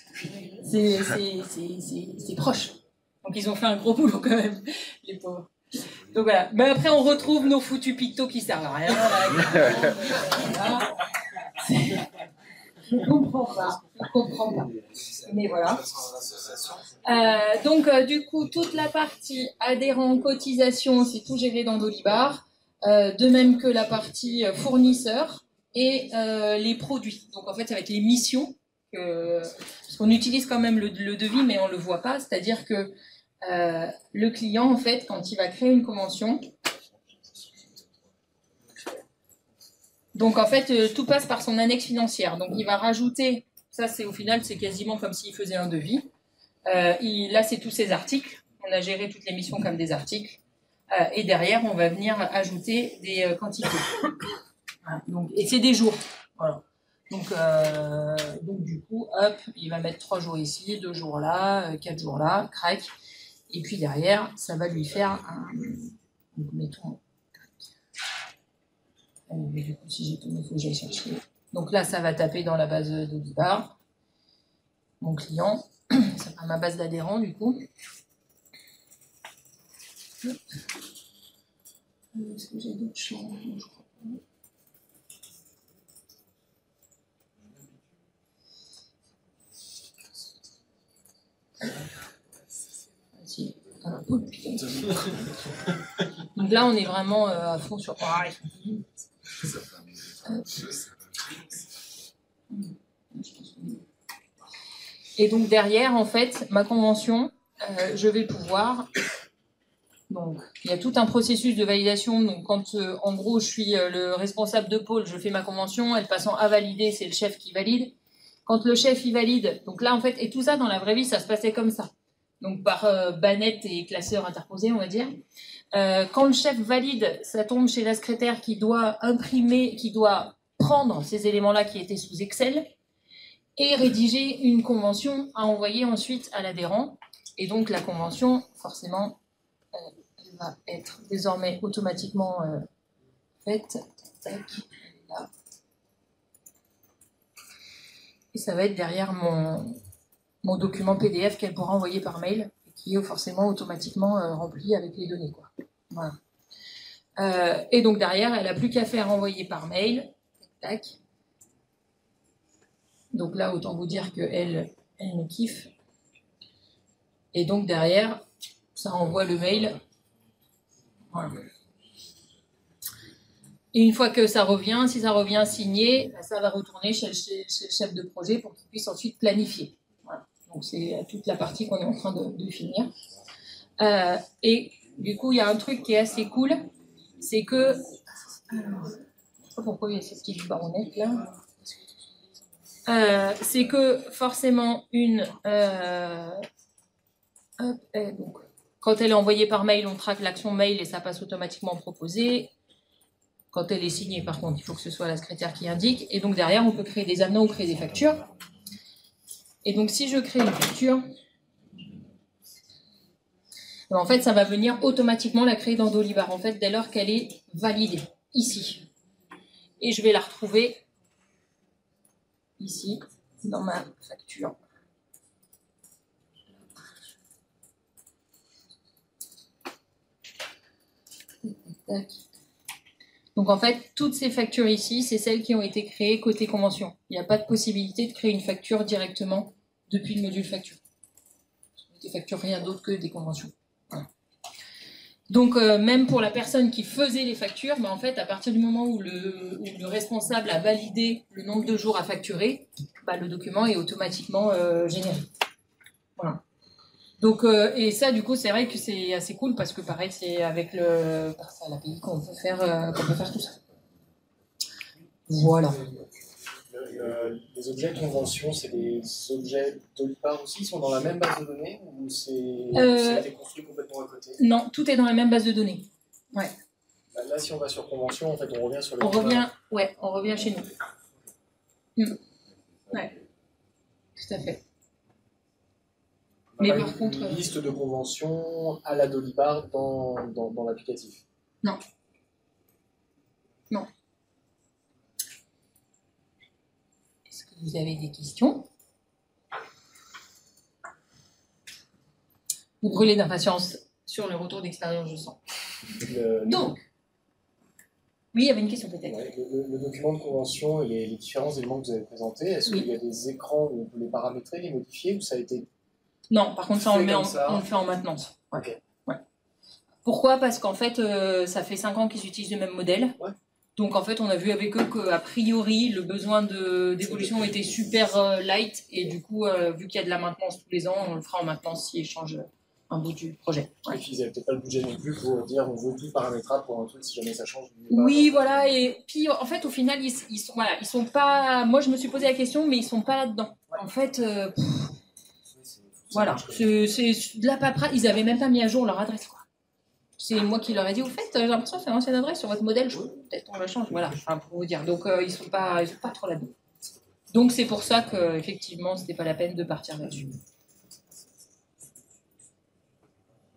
C'est proche. Donc, ils ont fait un gros boulot quand même, les pauvres. Donc, voilà. Mais après, on retrouve nos foutus pictos qui servent à rien. Là, je ne comprends pas. Je ne comprends pas. Mais voilà. Euh, donc, euh, du coup, toute la partie adhérents, cotisation, c'est tout géré dans Dolibar. Euh, de même que la partie fournisseur. Et euh, les produits. Donc en fait, ça va être les missions. Que, parce qu'on utilise quand même le, le devis, mais on ne le voit pas. C'est-à-dire que euh, le client, en fait, quand il va créer une convention, donc en fait, euh, tout passe par son annexe financière. Donc il va rajouter, ça c'est au final, c'est quasiment comme s'il faisait un devis. Euh, il, là, c'est tous ces articles. On a géré toutes les missions comme des articles. Euh, et derrière, on va venir ajouter des euh, quantités. Voilà, donc, et c'est des jours. Voilà. Donc, euh, donc, du coup, hop, il va mettre trois jours ici, deux jours là, euh, quatre jours là, crac. Et puis derrière, ça va lui faire un. Donc, mettons. mais du coup, si j'ai tout, il faut que j'aille chercher. Donc là, ça va taper dans la base de Dolibar. Mon client, ça sera ma base d'adhérents, du coup. Est-ce que j'ai d'autres champs? Non, je crois pas. Si. Ah, oh, putain. Donc là, on est vraiment euh, à fond sur. Ah, et donc derrière, en fait, ma convention, euh, je vais pouvoir. Donc, il y a tout un processus de validation. Donc, quand euh, en gros, je suis euh, le responsable de pôle, je fais ma convention, elle passe en à valider, c'est le chef qui valide. Quand le chef y valide, donc là, en fait, et tout ça dans la vraie vie, ça se passait comme ça. Donc, par euh, bannette et classeur interposé, on va dire. Euh, quand le chef valide, ça tombe chez la secrétaire qui doit imprimer, qui doit prendre ces éléments-là qui étaient sous Excel et rédiger une convention à envoyer ensuite à l'adhérent. Et donc, la convention, forcément, euh, elle va être désormais automatiquement euh, faite. Tac, là. Et ça va être derrière mon, mon document P D F qu'elle pourra envoyer par mail, et qui est forcément automatiquement euh, rempli avec les données, quoi. Voilà. Euh, et donc derrière, elle n'a plus qu'à faire envoyer par mail. Tac, tac. Donc là, autant vous dire qu'elle, elle me kiffe. Et donc derrière, ça envoie le mail. Voilà. Et une fois que ça revient, si ça revient signé, ça va retourner chez le, chez, chez le chef de projet pour qu'il puisse ensuite planifier. Voilà. Donc c'est toute la partie qu'on est en train de, de finir. Euh, et du coup, il y a un truc qui est assez cool, c'est que... Je ne sais pas pourquoi il y a cette petite baronnette là. Euh, c'est que forcément une... Euh, hop, et donc, quand elle est envoyée par mail, on traque l'action mail et ça passe automatiquement proposé. Quand elle est signée, par contre, il faut que ce soit la secrétaire qui indique. Et donc derrière, on peut créer des avenants ou créer des factures. Et donc si je crée une facture, en fait, ça va venir automatiquement la créer dans Dolibar, en fait, dès lors qu'elle est validée, ici. Et je vais la retrouver ici, dans ma facture. Tac. Donc en fait, toutes ces factures ici, c'est celles qui ont été créées côté convention. Il n'y a pas de possibilité de créer une facture directement depuis le module facture. On ne facture rien d'autre que des conventions. Voilà. Donc euh, même pour la personne qui faisait les factures, bah, en fait, à partir du moment où le, où le responsable a validé le nombre de jours à facturer, bah, le document est automatiquement euh, généré. Voilà. Donc, euh, et ça, du coup, c'est vrai que c'est assez cool parce que, pareil, c'est avec le grâce à l'A P I qu'on peut faire, euh, qu'on peut faire tout ça. Voilà. Le, le, les objets de convention, c'est des objets Dolibar aussi, ils sont dans la même base de données ou c'est euh, ça a été construit complètement à côté? Non, tout est dans la même base de données. Ouais. Là, là, si on va sur convention, en fait, on revient sur le. On revient, ouais, on revient chez nous. Mmh. Ouais, tout à fait. Mais par contre, une liste de conventions à la Dolibar dans, dans, dans l'applicatif. Non. Non. Est-ce que vous avez des questions? Vous brûlez d'impatience sur le retour d'expérience, je sens. Le, Donc, oui, il y avait une question peut-être. Ouais, le, le document de convention et les, les différents éléments que vous avez présentés, est-ce oui. qu'il y a des écrans où on peut les paramétrer, les modifier, ou ça a été... Non, par contre, ça, on le, met en, on le fait en maintenance. Ouais. Okay. Ouais. Pourquoi? Parce qu'en fait, euh, ça fait cinq ans qu'ils utilisent le même modèle. Ouais. Donc, en fait, on a vu avec eux qu'a priori, le besoin d'évolution était super euh, light. Et du coup, euh, vu qu'il y a de la maintenance tous les ans, on le fera en maintenance s'ils changent un bout du projet. Ouais. Et puis, ils n'avaient peut-être pas le budget non plus pour dire on veut tout paramétrable pour un truc si jamais ça change. Oui, voilà. Et puis, en fait, au final, ils, ils, sont, voilà, ils sont pas... Moi, je me suis posé la question, mais ils sont pas là-dedans. Ouais. En fait... Euh, pff, Voilà, c'est de la paperasse. Ils n'avaient même pas mis à jour leur adresse, quoi. C'est moi qui leur ai dit, au fait, j'ai l'impression que c'est l'ancienne adresse sur votre modèle, peut-être on la change, voilà, enfin, pour vous dire. Donc, euh, ils ne sont pas, ils sont pas trop là-dedans. Donc, c'est pour ça qu'effectivement, ce n'était pas la peine de partir là-dessus.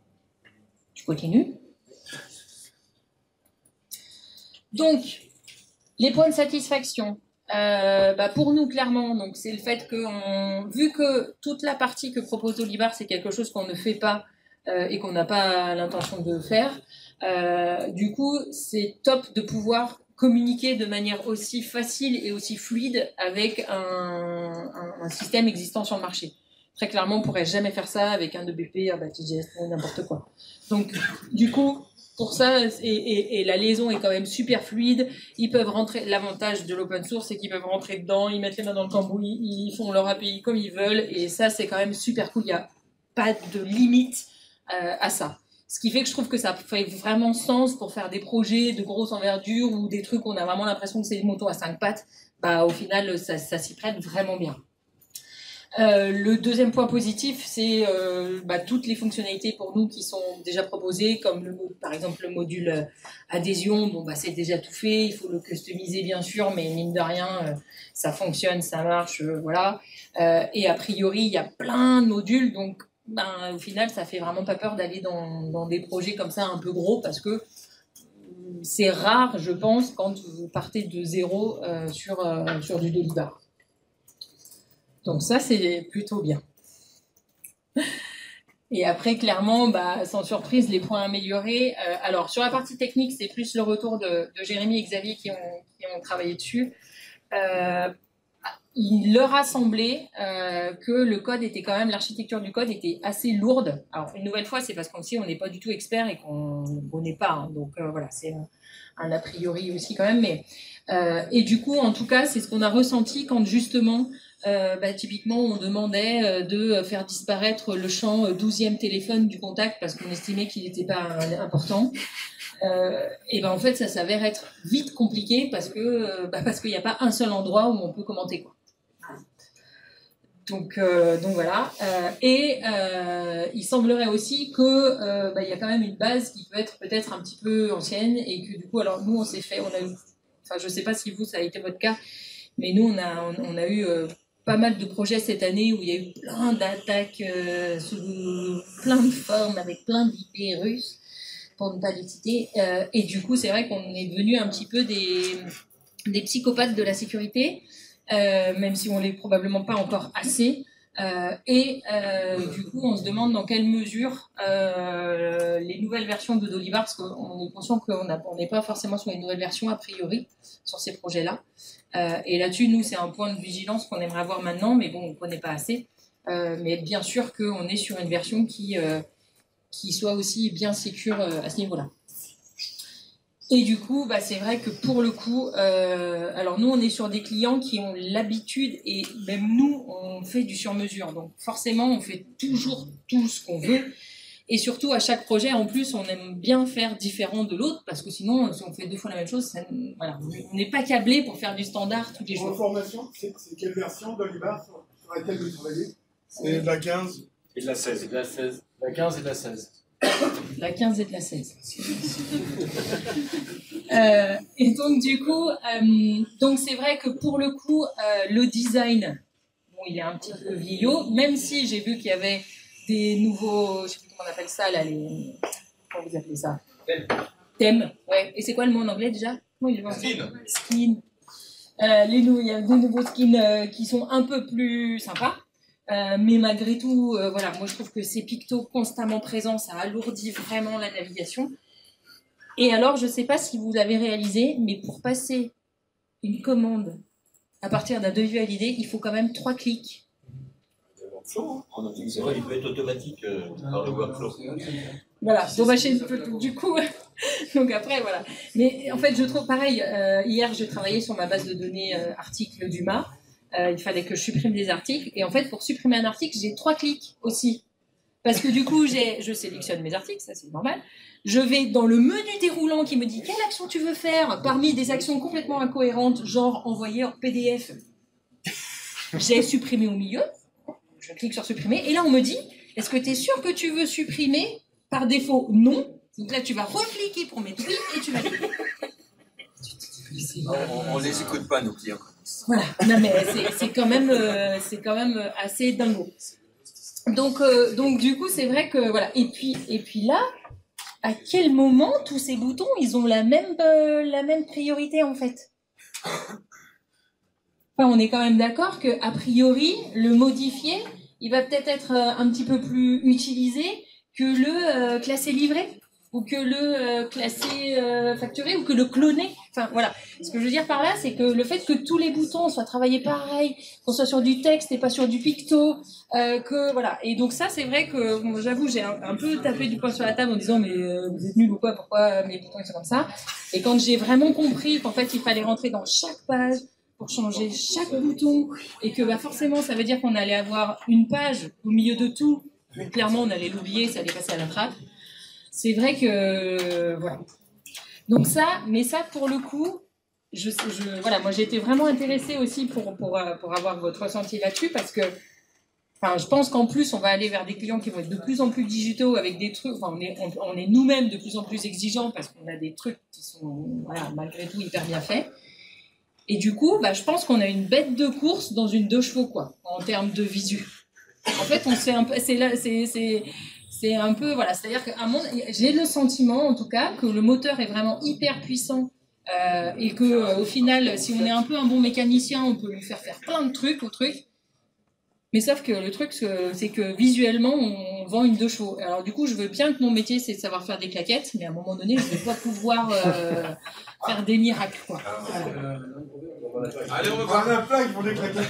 Je continue. Donc, Les points de satisfaction. Euh, bah pour nous, clairement, donc c'est le fait que, on, vu que toute la partie que propose Dolibar, c'est quelque chose qu'on ne fait pas euh, et qu'on n'a pas l'intention de faire, euh, du coup, c'est top de pouvoir communiquer de manière aussi facile et aussi fluide avec un, un, un système existant sur le marché. Très clairement, on ne pourrait jamais faire ça avec un E B P, un Baptiste, n'importe quoi. Donc, du coup, pour ça, et, et, et la liaison est quand même super fluide. Ils peuvent rentrer. L'avantage de l'open source, c'est qu'ils peuvent rentrer dedans, ils mettent les mains dans le cambouis, ils font leur A P I comme ils veulent, et ça, c'est quand même super cool. Il n'y a pas de limite euh, à ça. Ce qui fait que je trouve que ça fait vraiment sens pour faire des projets de grosse envergure ou des trucs où on a vraiment l'impression que c'est une moto à cinq pattes. Bah, au final, ça, ça s'y prête vraiment bien. Euh, le deuxième point positif, c'est euh, bah, toutes les fonctionnalités pour nous qui sont déjà proposées, comme le, par exemple le module euh, adhésion. Bon, bah, c'est déjà tout fait, il faut le customiser bien sûr, mais mine de rien, euh, ça fonctionne, ça marche, euh, voilà. Euh, et a priori, il y a plein de modules, donc ben, au final, ça fait vraiment pas peur d'aller dans, dans des projets comme ça un peu gros, parce que c'est rare, je pense, quand vous partez de zéro euh, sur, euh, sur du Dolibar. Donc ça, c'est plutôt bien. Et après, clairement, bah, sans surprise, les points améliorés. Euh, alors, sur la partie technique, c'est plus le retour de, de Jérémy et Xavier qui ont, qui ont travaillé dessus. Euh, il leur a semblé euh, que le code était quand même, l'architecture du code était assez lourde. Alors, une nouvelle fois, c'est parce qu'on sait on n'est pas du tout expert et qu'on ne connaît pas. Hein. Donc, euh, voilà, c'est un, un a priori aussi quand même. Mais, euh, et du coup, en tout cas, c'est ce qu'on a ressenti quand justement... Euh, bah, typiquement, on demandait euh, de faire disparaître le champ douzième téléphone du contact parce qu'on estimait qu'il n'était pas euh, important. Euh, et ben en fait, ça s'avère être vite compliqué parce que euh, bah, parce qu'il n'y a pas un seul endroit où on peut commenter quoi. Donc euh, donc voilà. Euh, et euh, il semblerait aussi que euh, bah, il y a quand même une base qui peut être peut-être un petit peu ancienne et que du coup, alors nous on s'est fait, on a eu, enfin je sais pas si vous ça a été votre cas, mais nous on a on, on a eu euh, pas mal de projets cette année où il y a eu plein d'attaques euh, sous plein de formes avec plein d'I P russes pour ne pas les citer euh, et du coup c'est vrai qu'on est devenu un petit peu des, des psychopathes de la sécurité euh, même si on l'est probablement pas encore assez euh, et euh, du coup on se demande dans quelle mesure euh, les nouvelles versions de Dolibar, parce qu'on est conscient qu'on n'est pas forcément sur une nouvelle version a priori sur ces projets là. Euh, et là-dessus, nous, c'est un point de vigilance qu'on aimerait avoir maintenant, mais bon, on ne connaît pas assez. Euh, mais bien sûr qu'on est sur une version qui, euh, qui soit aussi bien sécure euh, à ce niveau-là. Et du coup, bah, c'est vrai que pour le coup, euh, alors nous, on est sur des clients qui ont l'habitude, et même nous, on fait du sur-mesure. Donc forcément, on fait toujours tout ce qu'on veut. Et surtout, à chaque projet, en plus, on aime bien faire différent de l'autre, parce que sinon, si on fait deux fois la même chose, ça, voilà, on n'est pas câblé pour faire du standard tous les jours. En formation, c'est quelle version d'Olibar sur laquelle vous travaillez? C'est de la quinze Et de la seize. De la seize. La quinze et de la seize. La quinze et de la seize. euh, et donc, du coup, euh, donc c'est vrai que pour le coup, euh, le design, bon, il est un petit peu vieillot, même si j'ai vu qu'il y avait des nouveaux, je sais plus comment on appelle ça, là, les... Comment vous appelez ça? Thème. Thème, ouais. Et c'est quoi le mot en anglais déjà? Comment il Skin. Skin. Euh, les nou- il y a des nouveaux skins euh, qui sont un peu plus sympas. Euh, mais malgré tout, euh, voilà, moi je trouve que ces pictos constamment présents, ça alourdit vraiment la navigation. Et alors, je sais pas si vous l'avez réalisé, mais pour passer une commande à partir d'un devis validé, il faut quand même trois clics. C'est vrai, il peut être automatique euh, dans le workflow. Voilà, bon, bah, chez- du coup, donc après, voilà. Mais en fait, je trouve pareil, euh, hier, je travaillais sur ma base de données euh, articles du M A. Euh, il fallait que je supprime des articles. Et en fait, pour supprimer un article, j'ai trois clics aussi. Parce que du coup, j'ai, je sélectionne mes articles, ça c'est normal. Je vais dans le menu déroulant qui me dit quelle action tu veux faire parmi des actions complètement incohérentes, genre envoyer en P D F. J'ai supprimé au milieu. Je clique sur supprimer. Et là, on me dit, est-ce que tu es sûr que tu veux supprimer? Par défaut, non. Donc là, tu vas recliquer pour mettre oui et tu vas cliquer. On ne les écoute pas, nos clients. Voilà. Non, mais c'est, c'est quand même, euh, c'est quand même assez dingo. Donc, euh, donc du coup, c'est vrai que voilà. Et puis, et puis là, à quel moment tous ces boutons, ils ont la même, euh, la même priorité en fait? Enfin, on est quand même d'accord que a priori, le modifié, il va peut-être être euh, un petit peu plus utilisé que le euh, classé livré, ou que le euh, classé euh, facturé, ou que le cloné. Enfin, voilà. Ce que je veux dire par là, c'est que le fait que tous les boutons soient travaillés pareil, qu'on soit sur du texte et pas sur du picto, euh, que voilà. Et donc ça, c'est vrai que, bon, j'avoue, j'ai un, un peu tapé du poing sur la table en disant, mais euh, vous êtes nuls ou quoi, pourquoi mes boutons ils sont comme ça? Et quand j'ai vraiment compris qu'en fait, il fallait rentrer dans chaque page pour changer chaque bouton, et que bah, forcément, ça veut dire qu'on allait avoir une page au milieu de tout, donc clairement, on allait l'oublier, ça allait passer à la trappe. C'est vrai que euh, voilà. Donc ça, mais ça pour le coup, je, je voilà, moi j'ai été vraiment intéressée aussi pour pour pour avoir votre ressenti là-dessus, parce que, enfin, je pense qu'en plus on va aller vers des clients qui vont être de plus en plus digitaux avec des trucs. Enfin, on est on, on est nous-mêmes de plus en plus exigeants parce qu'on a des trucs qui sont voilà malgré tout hyper bien faits. Et du coup, bah, je pense qu'on a une bête de course dans une deux chevaux quoi, en termes de visu. En fait, on se fait un peu, c'est là, c'est c'est C'est un peu, voilà, c'est-à-dire que j'ai le sentiment, en tout cas, que le moteur est vraiment hyper puissant euh, et que, euh, au final, si on est un peu un bon mécanicien, on peut lui faire faire plein de trucs au truc. Mais sauf que le truc, c'est que visuellement, on vend une deux chevaux. Alors du coup, je veux bien que mon métier, c'est de savoir faire des claquettes, mais à un moment donné, je ne vais pas pouvoir euh, faire des miracles, quoi. Voilà. Allez, on va Parler un plat, ils font des claquettes.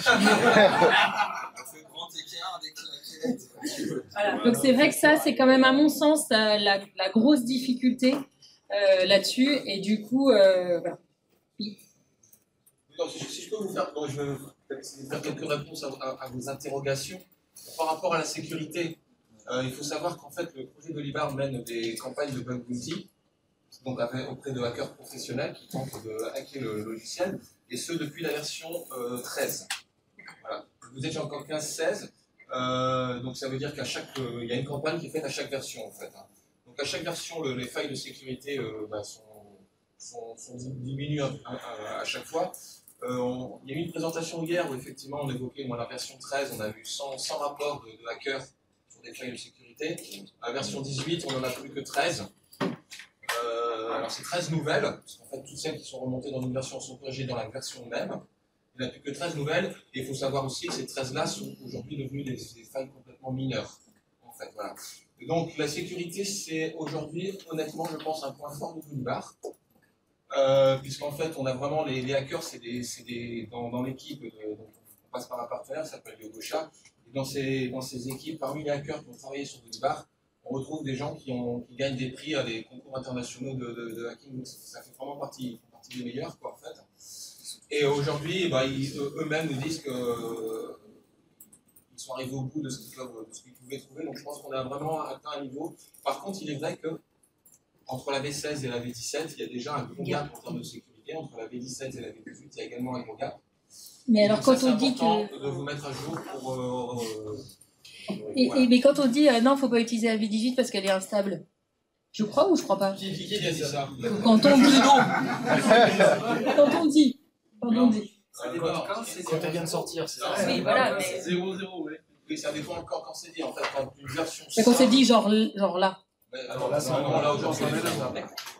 Voilà. Donc c'est vrai que ça, c'est quand même à mon sens la, la, la grosse difficulté euh, là-dessus. Et du coup, euh, voilà. Oui. Non, si, si je peux vous faire, bon, je vais faire quelques réponses à, à, à vos interrogations. Par rapport à la sécurité, euh, il faut savoir qu'en fait, le projet d'Olibar mène des campagnes de bug bounty, donc avec, auprès de hackers professionnels qui tentent de hacker le logiciel, et ce depuis la version euh, treize. Voilà. Vous êtes encore quinze seize. Euh, donc ça veut dire qu'à chaque, euh, il y a une campagne qui est faite à chaque version en fait. Hein. Donc à chaque version, le, les failles de sécurité euh, bah, sont, sont, sont diminuées à, à, à chaque fois. Euh, on, il y a eu une présentation hier où effectivement on évoquait moi, la version treize, on a vu cent, cent rapports de, de hackers sur des failles de sécurité. À la version dix-huit, on n'en a plus que treize. Euh, alors c'est treize nouvelles, parce qu'en fait toutes celles qui sont remontées dans une version sont corrigées dans la version même. Il n'y a plus que treize nouvelles, et il faut savoir aussi que ces treize-là sont aujourd'hui devenues des, des failles complètement mineures. En fait, voilà. Et donc la sécurité, c'est aujourd'hui, honnêtement, je pense, un point fort de Olibar, euh, puisqu'en fait, on a vraiment les, les hackers, c'est des, des, dans, dans l'équipe, on passe par un partenaire, ça s'appelle Yogosha, et dans ces, dans ces équipes, parmi les hackers qui ont travaillé sur Olibar, on retrouve des gens qui, ont, qui gagnent des prix à des concours internationaux de, de, de hacking, ça fait vraiment partie, partie des meilleurs, quoi, en fait. Et aujourd'hui, bah, eux-mêmes nous disent qu'ils euh, sont arrivés au bout de ce qu'ils pouvaient trouver. Donc je pense qu'on a vraiment atteint un niveau. Par contre, il est vrai que entre la V seize et la V dix-sept, il y a déjà un gros gap en termes de sécurité. Entre la V dix-sept et la V dix-huit, il y a également un gros gap. Mais alors, ça, quand on dit que. De vous mettre à jour pour. Euh, euh, et, voilà. et, mais quand on dit euh, non, il ne faut pas utiliser la V dix-huit parce qu'elle est instable. Je crois ou je crois pas? Qui, qui, qui a dit ça? Quand on dit. Quand on dit. Quand on dit. Ça dépend quand c'est Quand elle vient de sortir, c'est ça. Oui, voilà, mais. zéro zéro, oui. Oui, ça dépend encore quand c'est dit. En fait, quand une version. Mais quand c'est dit genre, genre là. Alors là, c'est non, là aujourd'hui, on est là.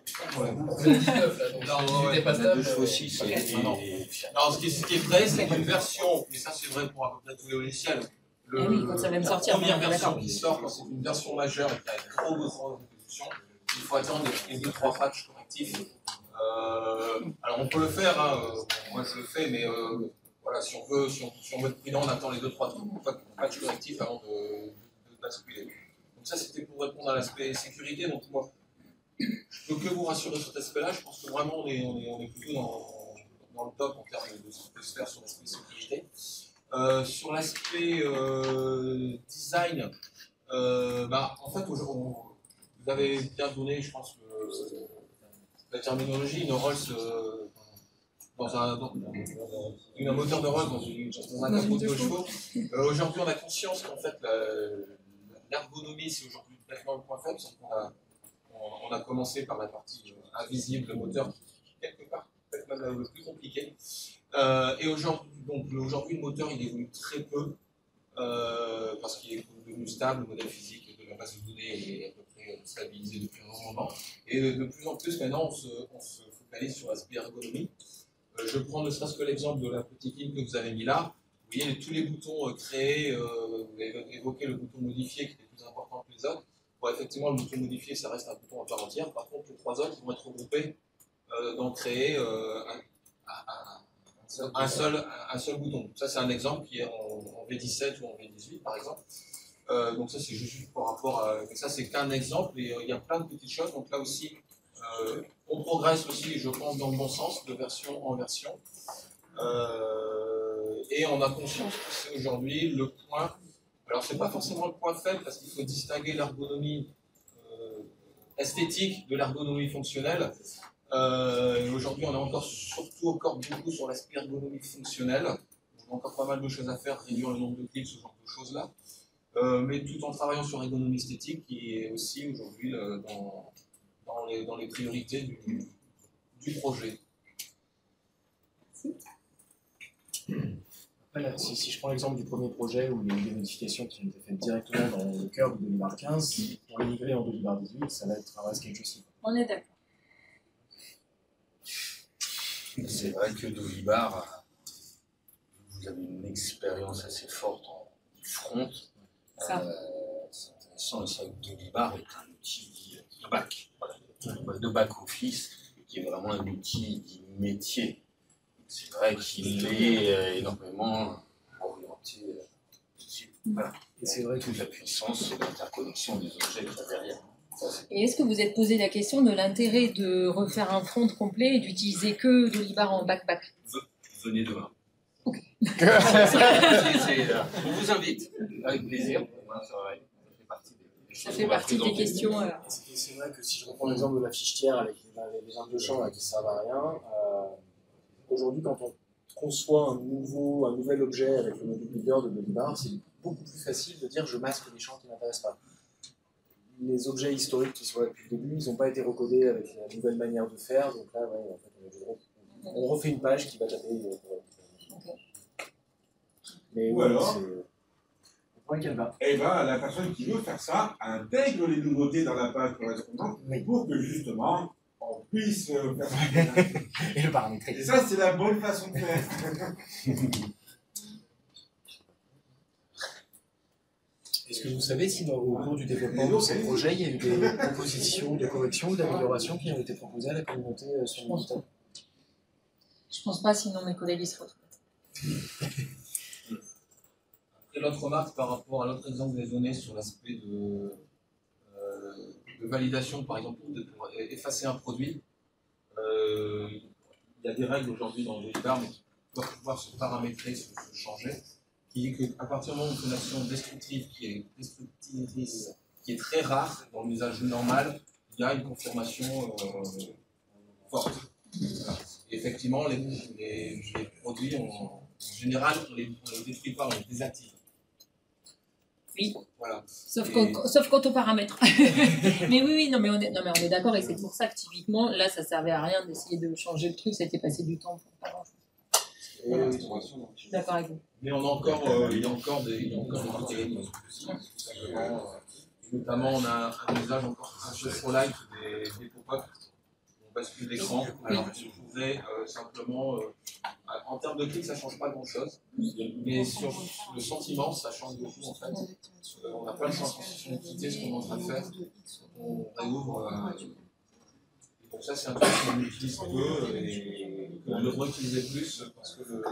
C'était pas stable. Aussi, c'est. Non, ce qui est, ce qui est vrai, c'est qu'une version, mais ça c'est vrai pour à peu près tous les logiciels. Le, ah oui, quand ça va me sortir. La première version qui sort, quand c'est une version majeure et qu'il y a une trop grosse évolution, il faut attendre les deux trois patchs correctifs. Euh, alors on peut le faire, hein, moi je le fais, mais euh, voilà, si on veut, si on, si on veut être prudent, on attend les deux trois patchs correctifs avant de, de, de basculer. Donc ça c'était pour répondre à l'aspect sécurité. Donc moi, je peux que vous rassurer sur cet aspect-là. Je pense que vraiment on est, on est, on est plutôt dans, dans le top en termes de ce qu'on peut se faire sur l'aspect sécurité. Euh, sur l'aspect euh, design, euh, bah, en fait, vous avez bien donné, je pense, le, la terminologie, une Rolls euh, dans, un, dans, dans un moteur de Rolls dans, une, dans un capot de deux chevaux. Euh, aujourd'hui, on a conscience qu'en fait, l'ergonomie, c'est aujourd'hui complètement le point faible. On a, on a commencé par la partie euh, invisible, le moteur, qui, quelque part, peut-être même le plus compliqué. Euh, et aujourd'hui, donc aujourd'hui, le moteur il évolue très peu euh, parce qu'il est devenu stable, le modèle physique de la base de données est à peu près stabilisé depuis un moment. Et de plus en plus, maintenant, on se, on se focalise sur l'aspect ergonomie. Euh, je prends ne serait-ce que l'exemple de la petite ligne que vous avez mis là. Vous voyez tous les boutons euh, créés, euh, vous avez évoqué le bouton modifié qui est plus important que les autres. Bon, effectivement, le bouton modifié, ça reste un bouton à part entière. Par contre, les trois autres vont être regroupés euh, dans créer euh, un, un, un, seul, un seul bouton. Ça, c'est un exemple qui est en, en V dix-sept ou en V dix-huit, par exemple. Euh, donc ça, c'est juste par rapport à... Ça, c'est qu'un exemple, et euh, il y a plein de petites choses. Donc là aussi, euh, on progresse aussi, je pense, dans le bon sens, de version en version. Euh, et on a conscience que c'est aujourd'hui le point... Alors, c'est pas forcément le point faible, parce qu'il faut distinguer l'ergonomie euh, esthétique de l'ergonomie fonctionnelle. Euh, aujourd'hui, on est encore, surtout encore beaucoup sur l'aspect ergonomique fonctionnel. On a encore pas mal de choses à faire, réduire le nombre de clics, ce genre de choses-là. Euh, mais tout en travaillant sur l'ergonomie esthétique, qui est aussi aujourd'hui euh, dans, dans, les, dans les priorités du, du projet. Après, là, si, si je prends l'exemple du premier projet où les, les modifications qui ont été faites directement dans le cœur de Dolibard quinze, pour les migrer en Dolibard dix-huit, ça va être un sketch aussi. On est d'accord. C'est vrai que Dolibard, vous avez une expérience assez forte en front. Ça. Euh, c'est intéressant, et c'est vrai que Dolibard est un outil de back, voilà, de back office, qui est vraiment un outil du métier. C'est vrai qu'il est euh, énormément orienté euh, dessus. Voilà. Et c'est vrai que toute la puissance, c'est l'interconnexion des objets qu'il y a derrière. Et est-ce que vous êtes posé la question de l'intérêt de refaire un front complet et d'utiliser que Dolibard en back-back? Venez demain. Ok. c'est, c'est, euh, on vous invite, avec plaisir. Ça fait partie des, ça fait partie des questions. Alors. C'est, c'est vrai que si je reprends l'exemple de la fiche tiers avec les, les vingt-deux champs là, qui ne servent à rien, euh, aujourd'hui, quand on conçoit un, nouveau, un nouvel objet avec le module leader de Dolibard, c'est beaucoup plus facile de dire je masque les champs qui ne m'intéressent pas. Les objets historiques qui sont là depuis le début, ils n'ont pas été recodés avec la nouvelle manière de faire, donc là, ouais, en fait, on, on refait une page qui va taper. Euh, Mais ou ouais, alors, c'est... qu'elle va. Eh ben, la personne qui veut faire ça intègre les nouveautés dans la page correspondante oui. pour que justement on puisse euh, faire ça. Et le paramétrer. Et ça, c'est la bonne façon de faire. Est-ce que vous savez si dans, au cours du développement de ces projets, il y a eu des propositions de correction ou d'amélioration qui ont été proposées à la communauté sur le GitHub? Je pense pas, sinon mes collègues ils se retrouvent. Et l'autre remarque par rapport à l'autre exemple des données sur l'aspect de, euh, de validation, par exemple, de, pour effacer un produit, euh, il y a des règles aujourd'hui dans le Dolibard, mais qui doivent pouvoir se paramétrer, se, se changer, qui est qu'à partir du moment où on fait une action destructive qui est destructrice, qui est très rare dans l'usage normal, il y a une confirmation euh, forte. Voilà. Effectivement, les, les, les produits, on, en général, on ne les, les détruit pas, on les désactive. Oui. Voilà. Sauf, et... quand, sauf quand on paramètre. mais oui, oui, non, mais on est, non, mais on est d'accord, et c'est pour ça que typiquement, là, ça servait à rien d'essayer de changer le truc, ça a été passé du temps pour pas grand-chose. Voilà. Je suis d'accord avec vous. Mais on a encore, euh, il y a encore des, il y a encore des mécanismes aussi, euh, notamment on a un usage encore un peu trop light des, des pop-up. On bascule l'écran, alors je voudrais euh, simplement, euh, en termes de clic ça change pas grand-chose, mais sur le sentiment ça change beaucoup en fait. Euh, on n'a pas le sensation de quitter ce qu'on est en train de faire, on réouvre. Euh, donc ça c'est un truc qu'on utilise peu et qu'on devrait utiliser plus parce que le,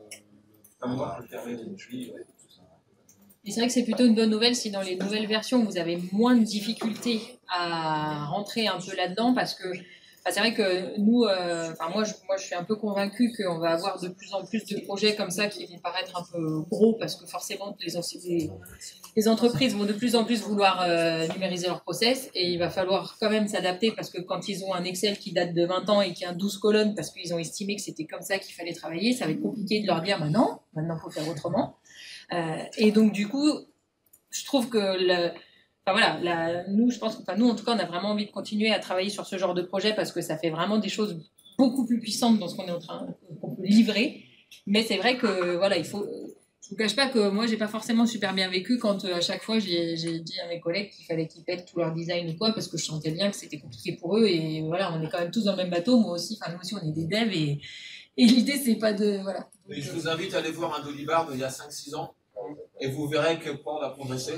le le permet depuis. Et c'est vrai que c'est plutôt une bonne nouvelle si dans les nouvelles versions vous avez moins de difficultés à rentrer un peu là-dedans, parce que enfin, c'est vrai que nous, euh, enfin moi, je, moi je suis un peu convaincue qu'on va avoir de plus en plus de projets comme ça qui vont paraître un peu gros, parce que forcément les, les, les entreprises vont de plus en plus vouloir euh, numériser leur process, et il va falloir quand même s'adapter, parce que quand ils ont un Excel qui date de vingt ans et qui a douze colonnes parce qu'ils ont estimé que c'était comme ça qu'il fallait travailler, ça va être compliqué de leur dire bah non, maintenant il faut faire autrement. Euh, et donc du coup, je trouve que le, enfin voilà, la, nous, je pense que, enfin nous en tout cas, on a vraiment envie de continuer à travailler sur ce genre de projet, parce que ça fait vraiment des choses beaucoup plus puissantes dans ce qu'on est en train, qu'on peut livrer. Mais c'est vrai que voilà, il faut. Je vous cache pas que moi, j'ai pas forcément super bien vécu quand euh, à chaque fois j'ai, j'ai dit à mes collègues qu'il fallait qu'ils pètent tout leur design ou quoi, parce que je sentais bien que c'était compliqué pour eux. Et voilà, on est quand même tous dans le même bateau. Moi aussi, enfin nous aussi, on est des devs et Et l'idée, c'est pas de... Voilà. Et je vous invite à aller voir un Dolibard d'il y a cinq six ans, et vous verrez à quel point on a progressé.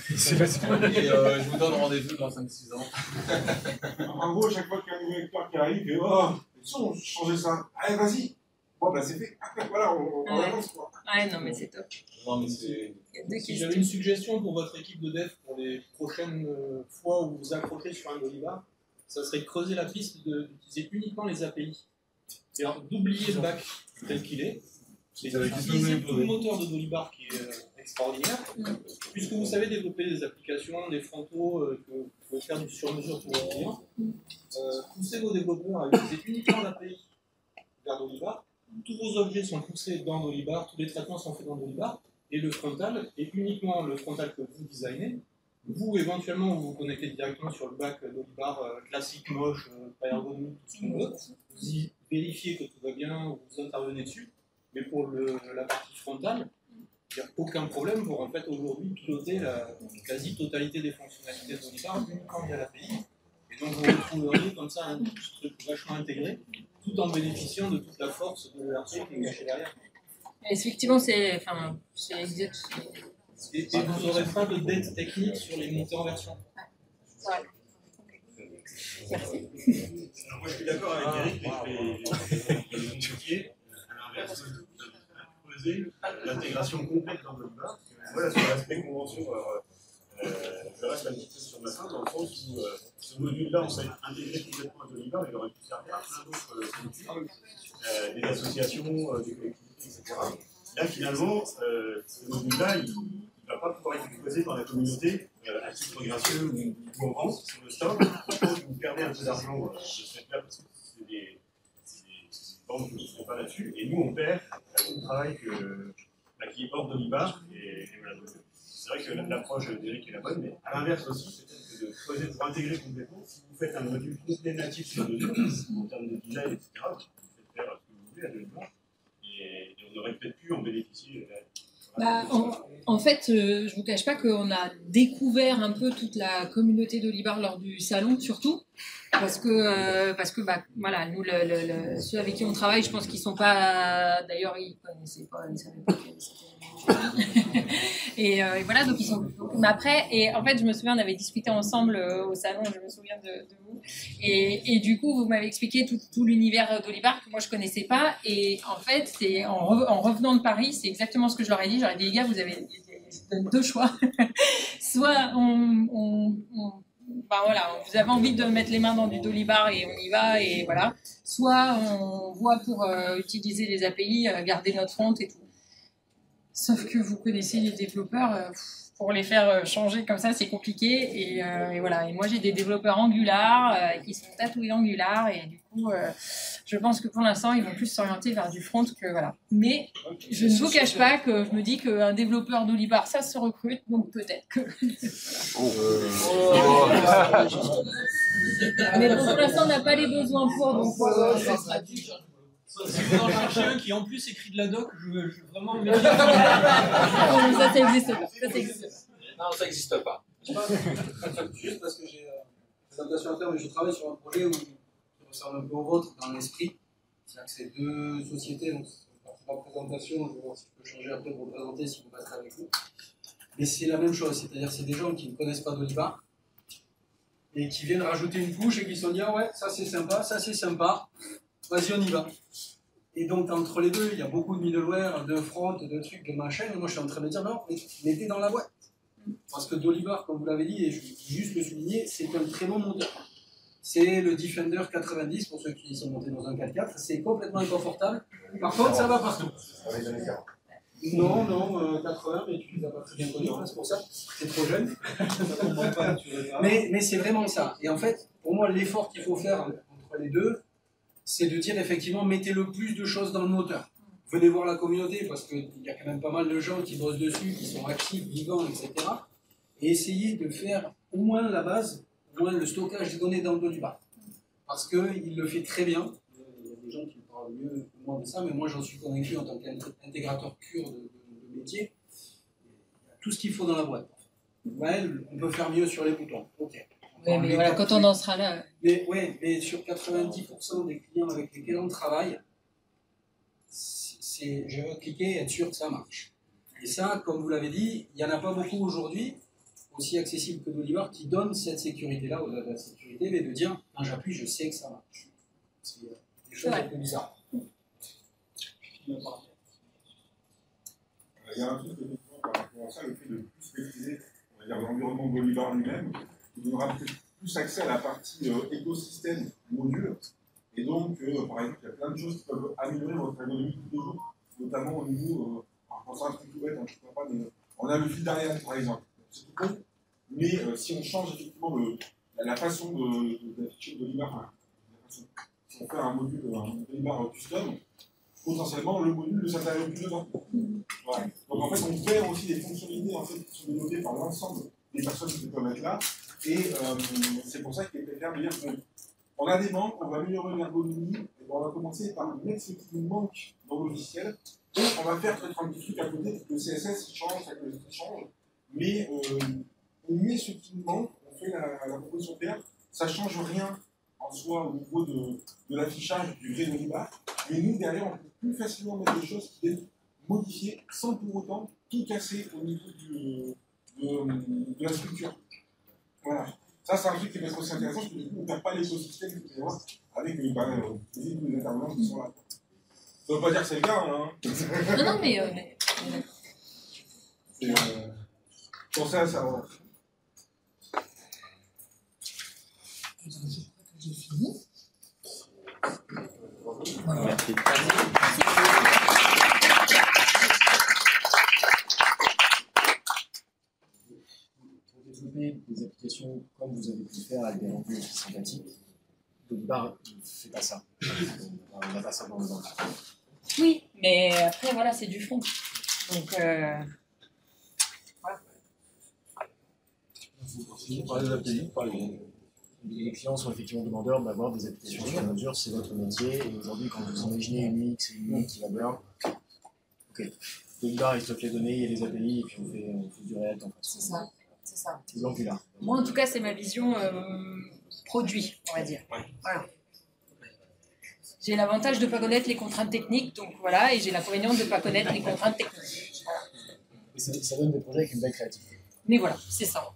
Et euh, je vous donne rendez-vous dans cinq six ans. En gros, chaque fois qu'il y a un nouveau lecteur qui arrive, et oh, si on changeait ça, allez, vas-y. Bon, bah, c'est fait. Voilà, on, on Ouais. avance, quoi. Ouais, non, mais c'est top. Non, mais c'est... Il y a deux Si questions. j'avais une suggestion pour votre équipe de dev pour les prochaines euh, fois où vous vous accrochez sur un Dolibar, ça serait de creuser la piste de- d'utiliser uniquement les A P I. C'est-à-dire d'oublier le bac tel qu'il est, et d'utiliser tout le moteur de Dolibar qui est euh, extraordinaire, puisque vous savez développer des applications, des frontaux, euh, que vous pouvez faire du sur-mesure pour vos clients. Euh, poussez vos développeurs à utiliser uniquement l'A P I vers Dolibar. Tous vos objets sont poussés dans Dolibar, tous les traitements sont faits dans Dolibar, et le frontal est uniquement le frontal que vous designez. Vous, éventuellement, vous vous connectez directement sur le bac Dolibar euh, classique, moche, euh, pas ergonomique, tout ce qu'on veut. Vous y vérifiez que tout va bien, vous intervenez dessus. Mais pour le, la partie frontale, il n'y a aucun problème pour en fait aujourd'hui piloter la quasi-totalité des fonctionnalités de Dolibar uniquement via l'A P I. Et donc vous retrouveriez comme ça un truc vachement intégré, tout en bénéficiant de toute la force de l'E R P qui est cachée derrière. Effectivement, c'est... Enfin, c'est exact. Et, et vous n'aurez pas de dette technique sur les montées en version. Ouais. Merci. Alors moi je suis d'accord avec Eric, mais je vais les compliquer. À l'inverse, poser l'intégration complète dans le Dolibar. Voilà, sur l'aspect convention, alors, euh, je reste un petit peu sur ma fin, dans le sens où euh, ce module-là, on va intégrer complètement à Dolibar, il aurait pu servir à plein d'autres euh, structures, euh, des associations, euh, des collectivités, et cetera. Là, finalement, euh, ce module-là, il ne va pas pouvoir être exposé par la communauté euh, à titre gracieux ou, ou en vente sur le store. Je pense que vous perdez un peu d'argent euh, de ce fait-là parce que c'est des, c'est des, c'est des banques qui ne sont pas là-dessus. Et nous, on perd euh, tout le travail que, bah, qui est hors Dolibar. Et, et voilà. C'est vrai que l'approche d'Eric est la bonne, mais à l'inverse aussi, peut-être que de choisir pour intégrer complètement, si vous faites un module complet natif sur mesure, en termes de design, et cetera, vous faites faire ce que vous voulez à Dolibar. Et, et on aurait peut-être pu en bénéficier. Euh, Bah, en, en fait, euh, je vous cache pas qu'on a découvert un peu toute la communauté d'Olibar lors du salon, surtout parce que euh, parce que bah voilà, nous le, le, le, ceux avec qui on travaille, je pense qu'ils sont pas, d'ailleurs ils connaissaient pas, ils savaient pas que c'était et, euh, et voilà, donc ils sont. Mais après, et en fait, je me souviens, on avait discuté ensemble euh, au salon, je me souviens de, de vous, et, et du coup, vous m'avez expliqué tout, tout l'univers d'Olibar que moi je connaissais pas, et en fait, c'est en, re, en revenant de Paris, c'est exactement ce que je leur ai dit. J'aurais dit, les gars, vous avez je vous donne deux choix, soit on, on, on ben voilà, vous avez envie de mettre les mains dans du Dolibar et on y va, et voilà, soit on voit pour euh, utiliser les A P I, euh, garder notre front et tout. Sauf que vous connaissez les développeurs, euh, pour les faire changer comme ça, c'est compliqué. Et, euh, et voilà. Et moi, j'ai des développeurs Angular euh, qui sont tatoués Angular. Et du coup, euh, je pense que pour l'instant, ils vont plus s'orienter vers du front que voilà. Mais je ne vous cache pas que je me dis qu'un développeur d'Olibar, ça se recrute. Donc peut-être que. Mais bon, pour l'instant, on n'a pas les besoins pour. Donc, euh, ça sera du. Si vous en cherchez un qui en plus écrit de la doc, je, je vraiment. Non, ça, ça existe pas. Ça, ça existe pas. Non, ça n'existe pas. Juste parce que j'ai euh, une présentation à faire, mais je travaille sur un projet où, qui ressemble un peu au vôtre dans l'esprit. C'est-à-dire que c'est deux sociétés, donc c'est ma présentation, je vais voir si je peux changer après pour vous présenter si vous passez avec vous. Mais c'est la même chose, c'est-à-dire que c'est des gens qui ne connaissent pas Dolibar et qui viennent rajouter une couche et qui se sont dit ah ouais, ça c'est sympa, ça c'est sympa, vas-y on y va. Et donc entre les deux, il y a beaucoup de middleware, de front, de trucs, de machin, et moi je suis en train de dire non, mais mettez dans la boîte. Parce que Dolibar, comme vous l'avez dit, et je veux juste le souligner, c'est un très bon moteur. C'est le Defender quatre-vingt-dix, pour ceux qui sont montés dans un quatre quatre, c'est complètement inconfortable. Par contre, ça va partout. Non, non, euh, quatre-vingts, mais tu les as pas très bien connus, c'est pour ça. T'es trop jeune. mais mais c'est vraiment ça. Et en fait, pour moi, l'effort qu'il faut faire entre les deux, c'est de dire effectivement, mettez le plus de choses dans le moteur. Venez voir la communauté, parce qu'il y a quand même pas mal de gens qui bossent dessus, qui sont actifs, vivants, et cetera. Et essayez de faire au moins la base, au moins le stockage des données dans le Dolibar. Parce qu'il le fait très bien. Il y a des gens qui parlent mieux que moi de ça, mais moi j'en suis convaincu en tant qu'intégrateur pur de, de, de métier. Il y a tout ce qu'il faut dans la boîte. Ouais, on peut faire mieux sur les boutons. Ok. Ouais, mais voilà, quand on en sera là. Mais, ouais, mais sur quatre-vingt-dix pour cent des clients avec lesquels on travaille, c'est, je veux cliquer et être sûr que ça marche. Et ça, comme vous l'avez dit, il n'y en a pas beaucoup aujourd'hui, aussi accessible que Dolibar, qui donne cette sécurité-là, au-delà de la sécurité, mais de dire, quand j'appuie, je sais que ça marche. C'est des choses un peu bizarres. Il y a un truc, effectivement, par rapport à ça, le fait de plus maîtriser, on va dire, l'environnement de Bolivar lui-même, qui donnera peut-être plus accès à la partie euh, écosystème module. Et donc, euh, par exemple, il y a plein de choses qui peuvent améliorer votre ergonomie tous les jours, notamment au niveau, euh, je pense à un truc tout bête, hein, je ne sais pas, mais on a le fil d'Ariane, par exemple. C'est tout con, mais euh, si on change effectivement le, la, la façon d'afficher Bolivar, enfin, si on fait un module, un Bolivar custom, potentiellement le module ne s'intéresse plus dedans. Voilà. Donc en fait, on perd aussi des fonctionnalités en fait, qui sont développées par l'ensemble des personnes qui peuvent être là. Et euh, c'est pour ça qu'il est préférable de dire qu'on a des manques, on va améliorer l'ergonomie, et on va commencer par mettre ce qui nous manque dans le logiciel. Et on va faire peut-être un petit truc à côté, le C S S il change, le S S change, mais euh, on met ce qui nous manque, on fait la, la proposition de faire, ça ne change rien en soi au niveau de, de l'affichage du vrai Dolibar, mais nous derrière on peut plus facilement mettre des choses qui viennent modifier sans pour autant tout casser au niveau du, de, de la structure. Voilà. Ça c'est un truc qui va être aussi intéressant parce que du coup on ne perd pas l'écosystème que vous allez voir avec euh, bah, euh, les, les intervenants qui sont là. Ça ne veut pas dire que c'est le cas, hein. Non, non, mais... Euh, mais... Et, euh, pensez à ça, voilà. J'ai fini. Merci. Pour développer des applications comme vous avez pu le faire avec des rendus sympathiques, Dolibar ne fait pas ça. On n'a pas ça dans le banc. Oui, mais après, voilà, c'est du front. Donc, euh... voilà. Vous parlez des A P I, parlez. Les clients sont effectivement demandeurs d'avoir des applications sur mesure, c'est votre métier. Et aujourd'hui, quand vous imaginez une U X et une U I qui va bien, ok, Dolibar, il stocke les données, il y a les A P I, et puis on fait, on fait du React en fait. C'est ça, c'est ça. C'est de l'Angular. Moi, en tout cas, c'est ma vision euh, produit, on va dire. Voilà. J'ai l'avantage de ne pas connaître les contraintes techniques, donc voilà, et j'ai l'inconvénient de ne pas connaître les contraintes techniques. Voilà. Et ça, ça donne des projets avec une belle créativité. Mais voilà, c'est ça.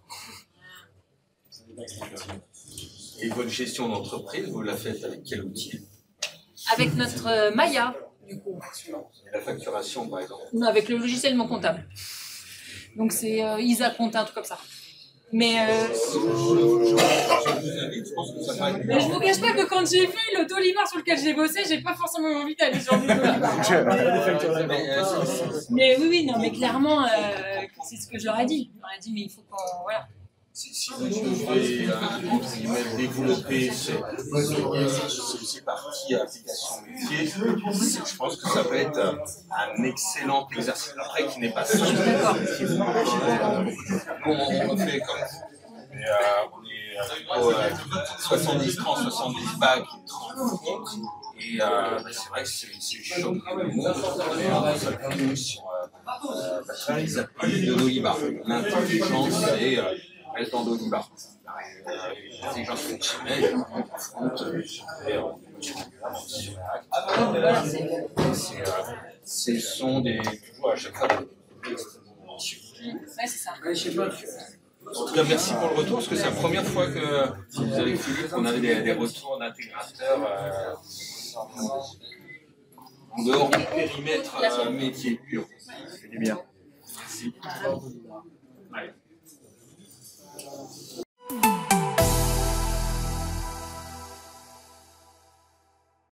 Et votre gestion d'entreprise, vous la faites avec quel outil? Avec notre euh, Maya, du coup. Et la facturation, par exemple? Non, avec le logiciel mon comptable. Donc c'est euh, Isa Compte, un truc comme ça. Mais euh, je vous invite, je pense que ça va être... mais je vous cache pas que quand j'ai vu le Dolibar sur lequel j'ai bossé, j'ai pas forcément envie d'aller sur le Dolibar. Mais oui, oui, non, mais clairement, euh, c'est ce que je leur ai dit. Je leur ai dit, mais il faut qu'on... Voilà. Si, si vous devez euh, développer ces, ces parties applications métiers, je pense que ça peut être un excellent exercice. Après, qui n'est pas simple. Nous, on fait comme vous. Et, euh, on est plutôt euh, soixante-dix trente, soixante-dix bacs et trente front. Et euh, bah, c'est vrai que c'est chaud pour le monde. Mais on s'appuie sur euh, bah, les appuis de Dolibar. L'intelligence, c'est euh, reste dans Dolibar. L'intelligence fonctionnelle, front, ce sont des. Tu vois, à chaque fois, des Ouais, c'est ça. Ouais, je sais pas. En tout cas, merci pour le retour, parce que c'est la première fois que vous avez Philippe, on avait des, des retours d'intégrateurs euh, en dehors du périmètre euh, métier pur. Ça fait du bien. Merci. Ouais.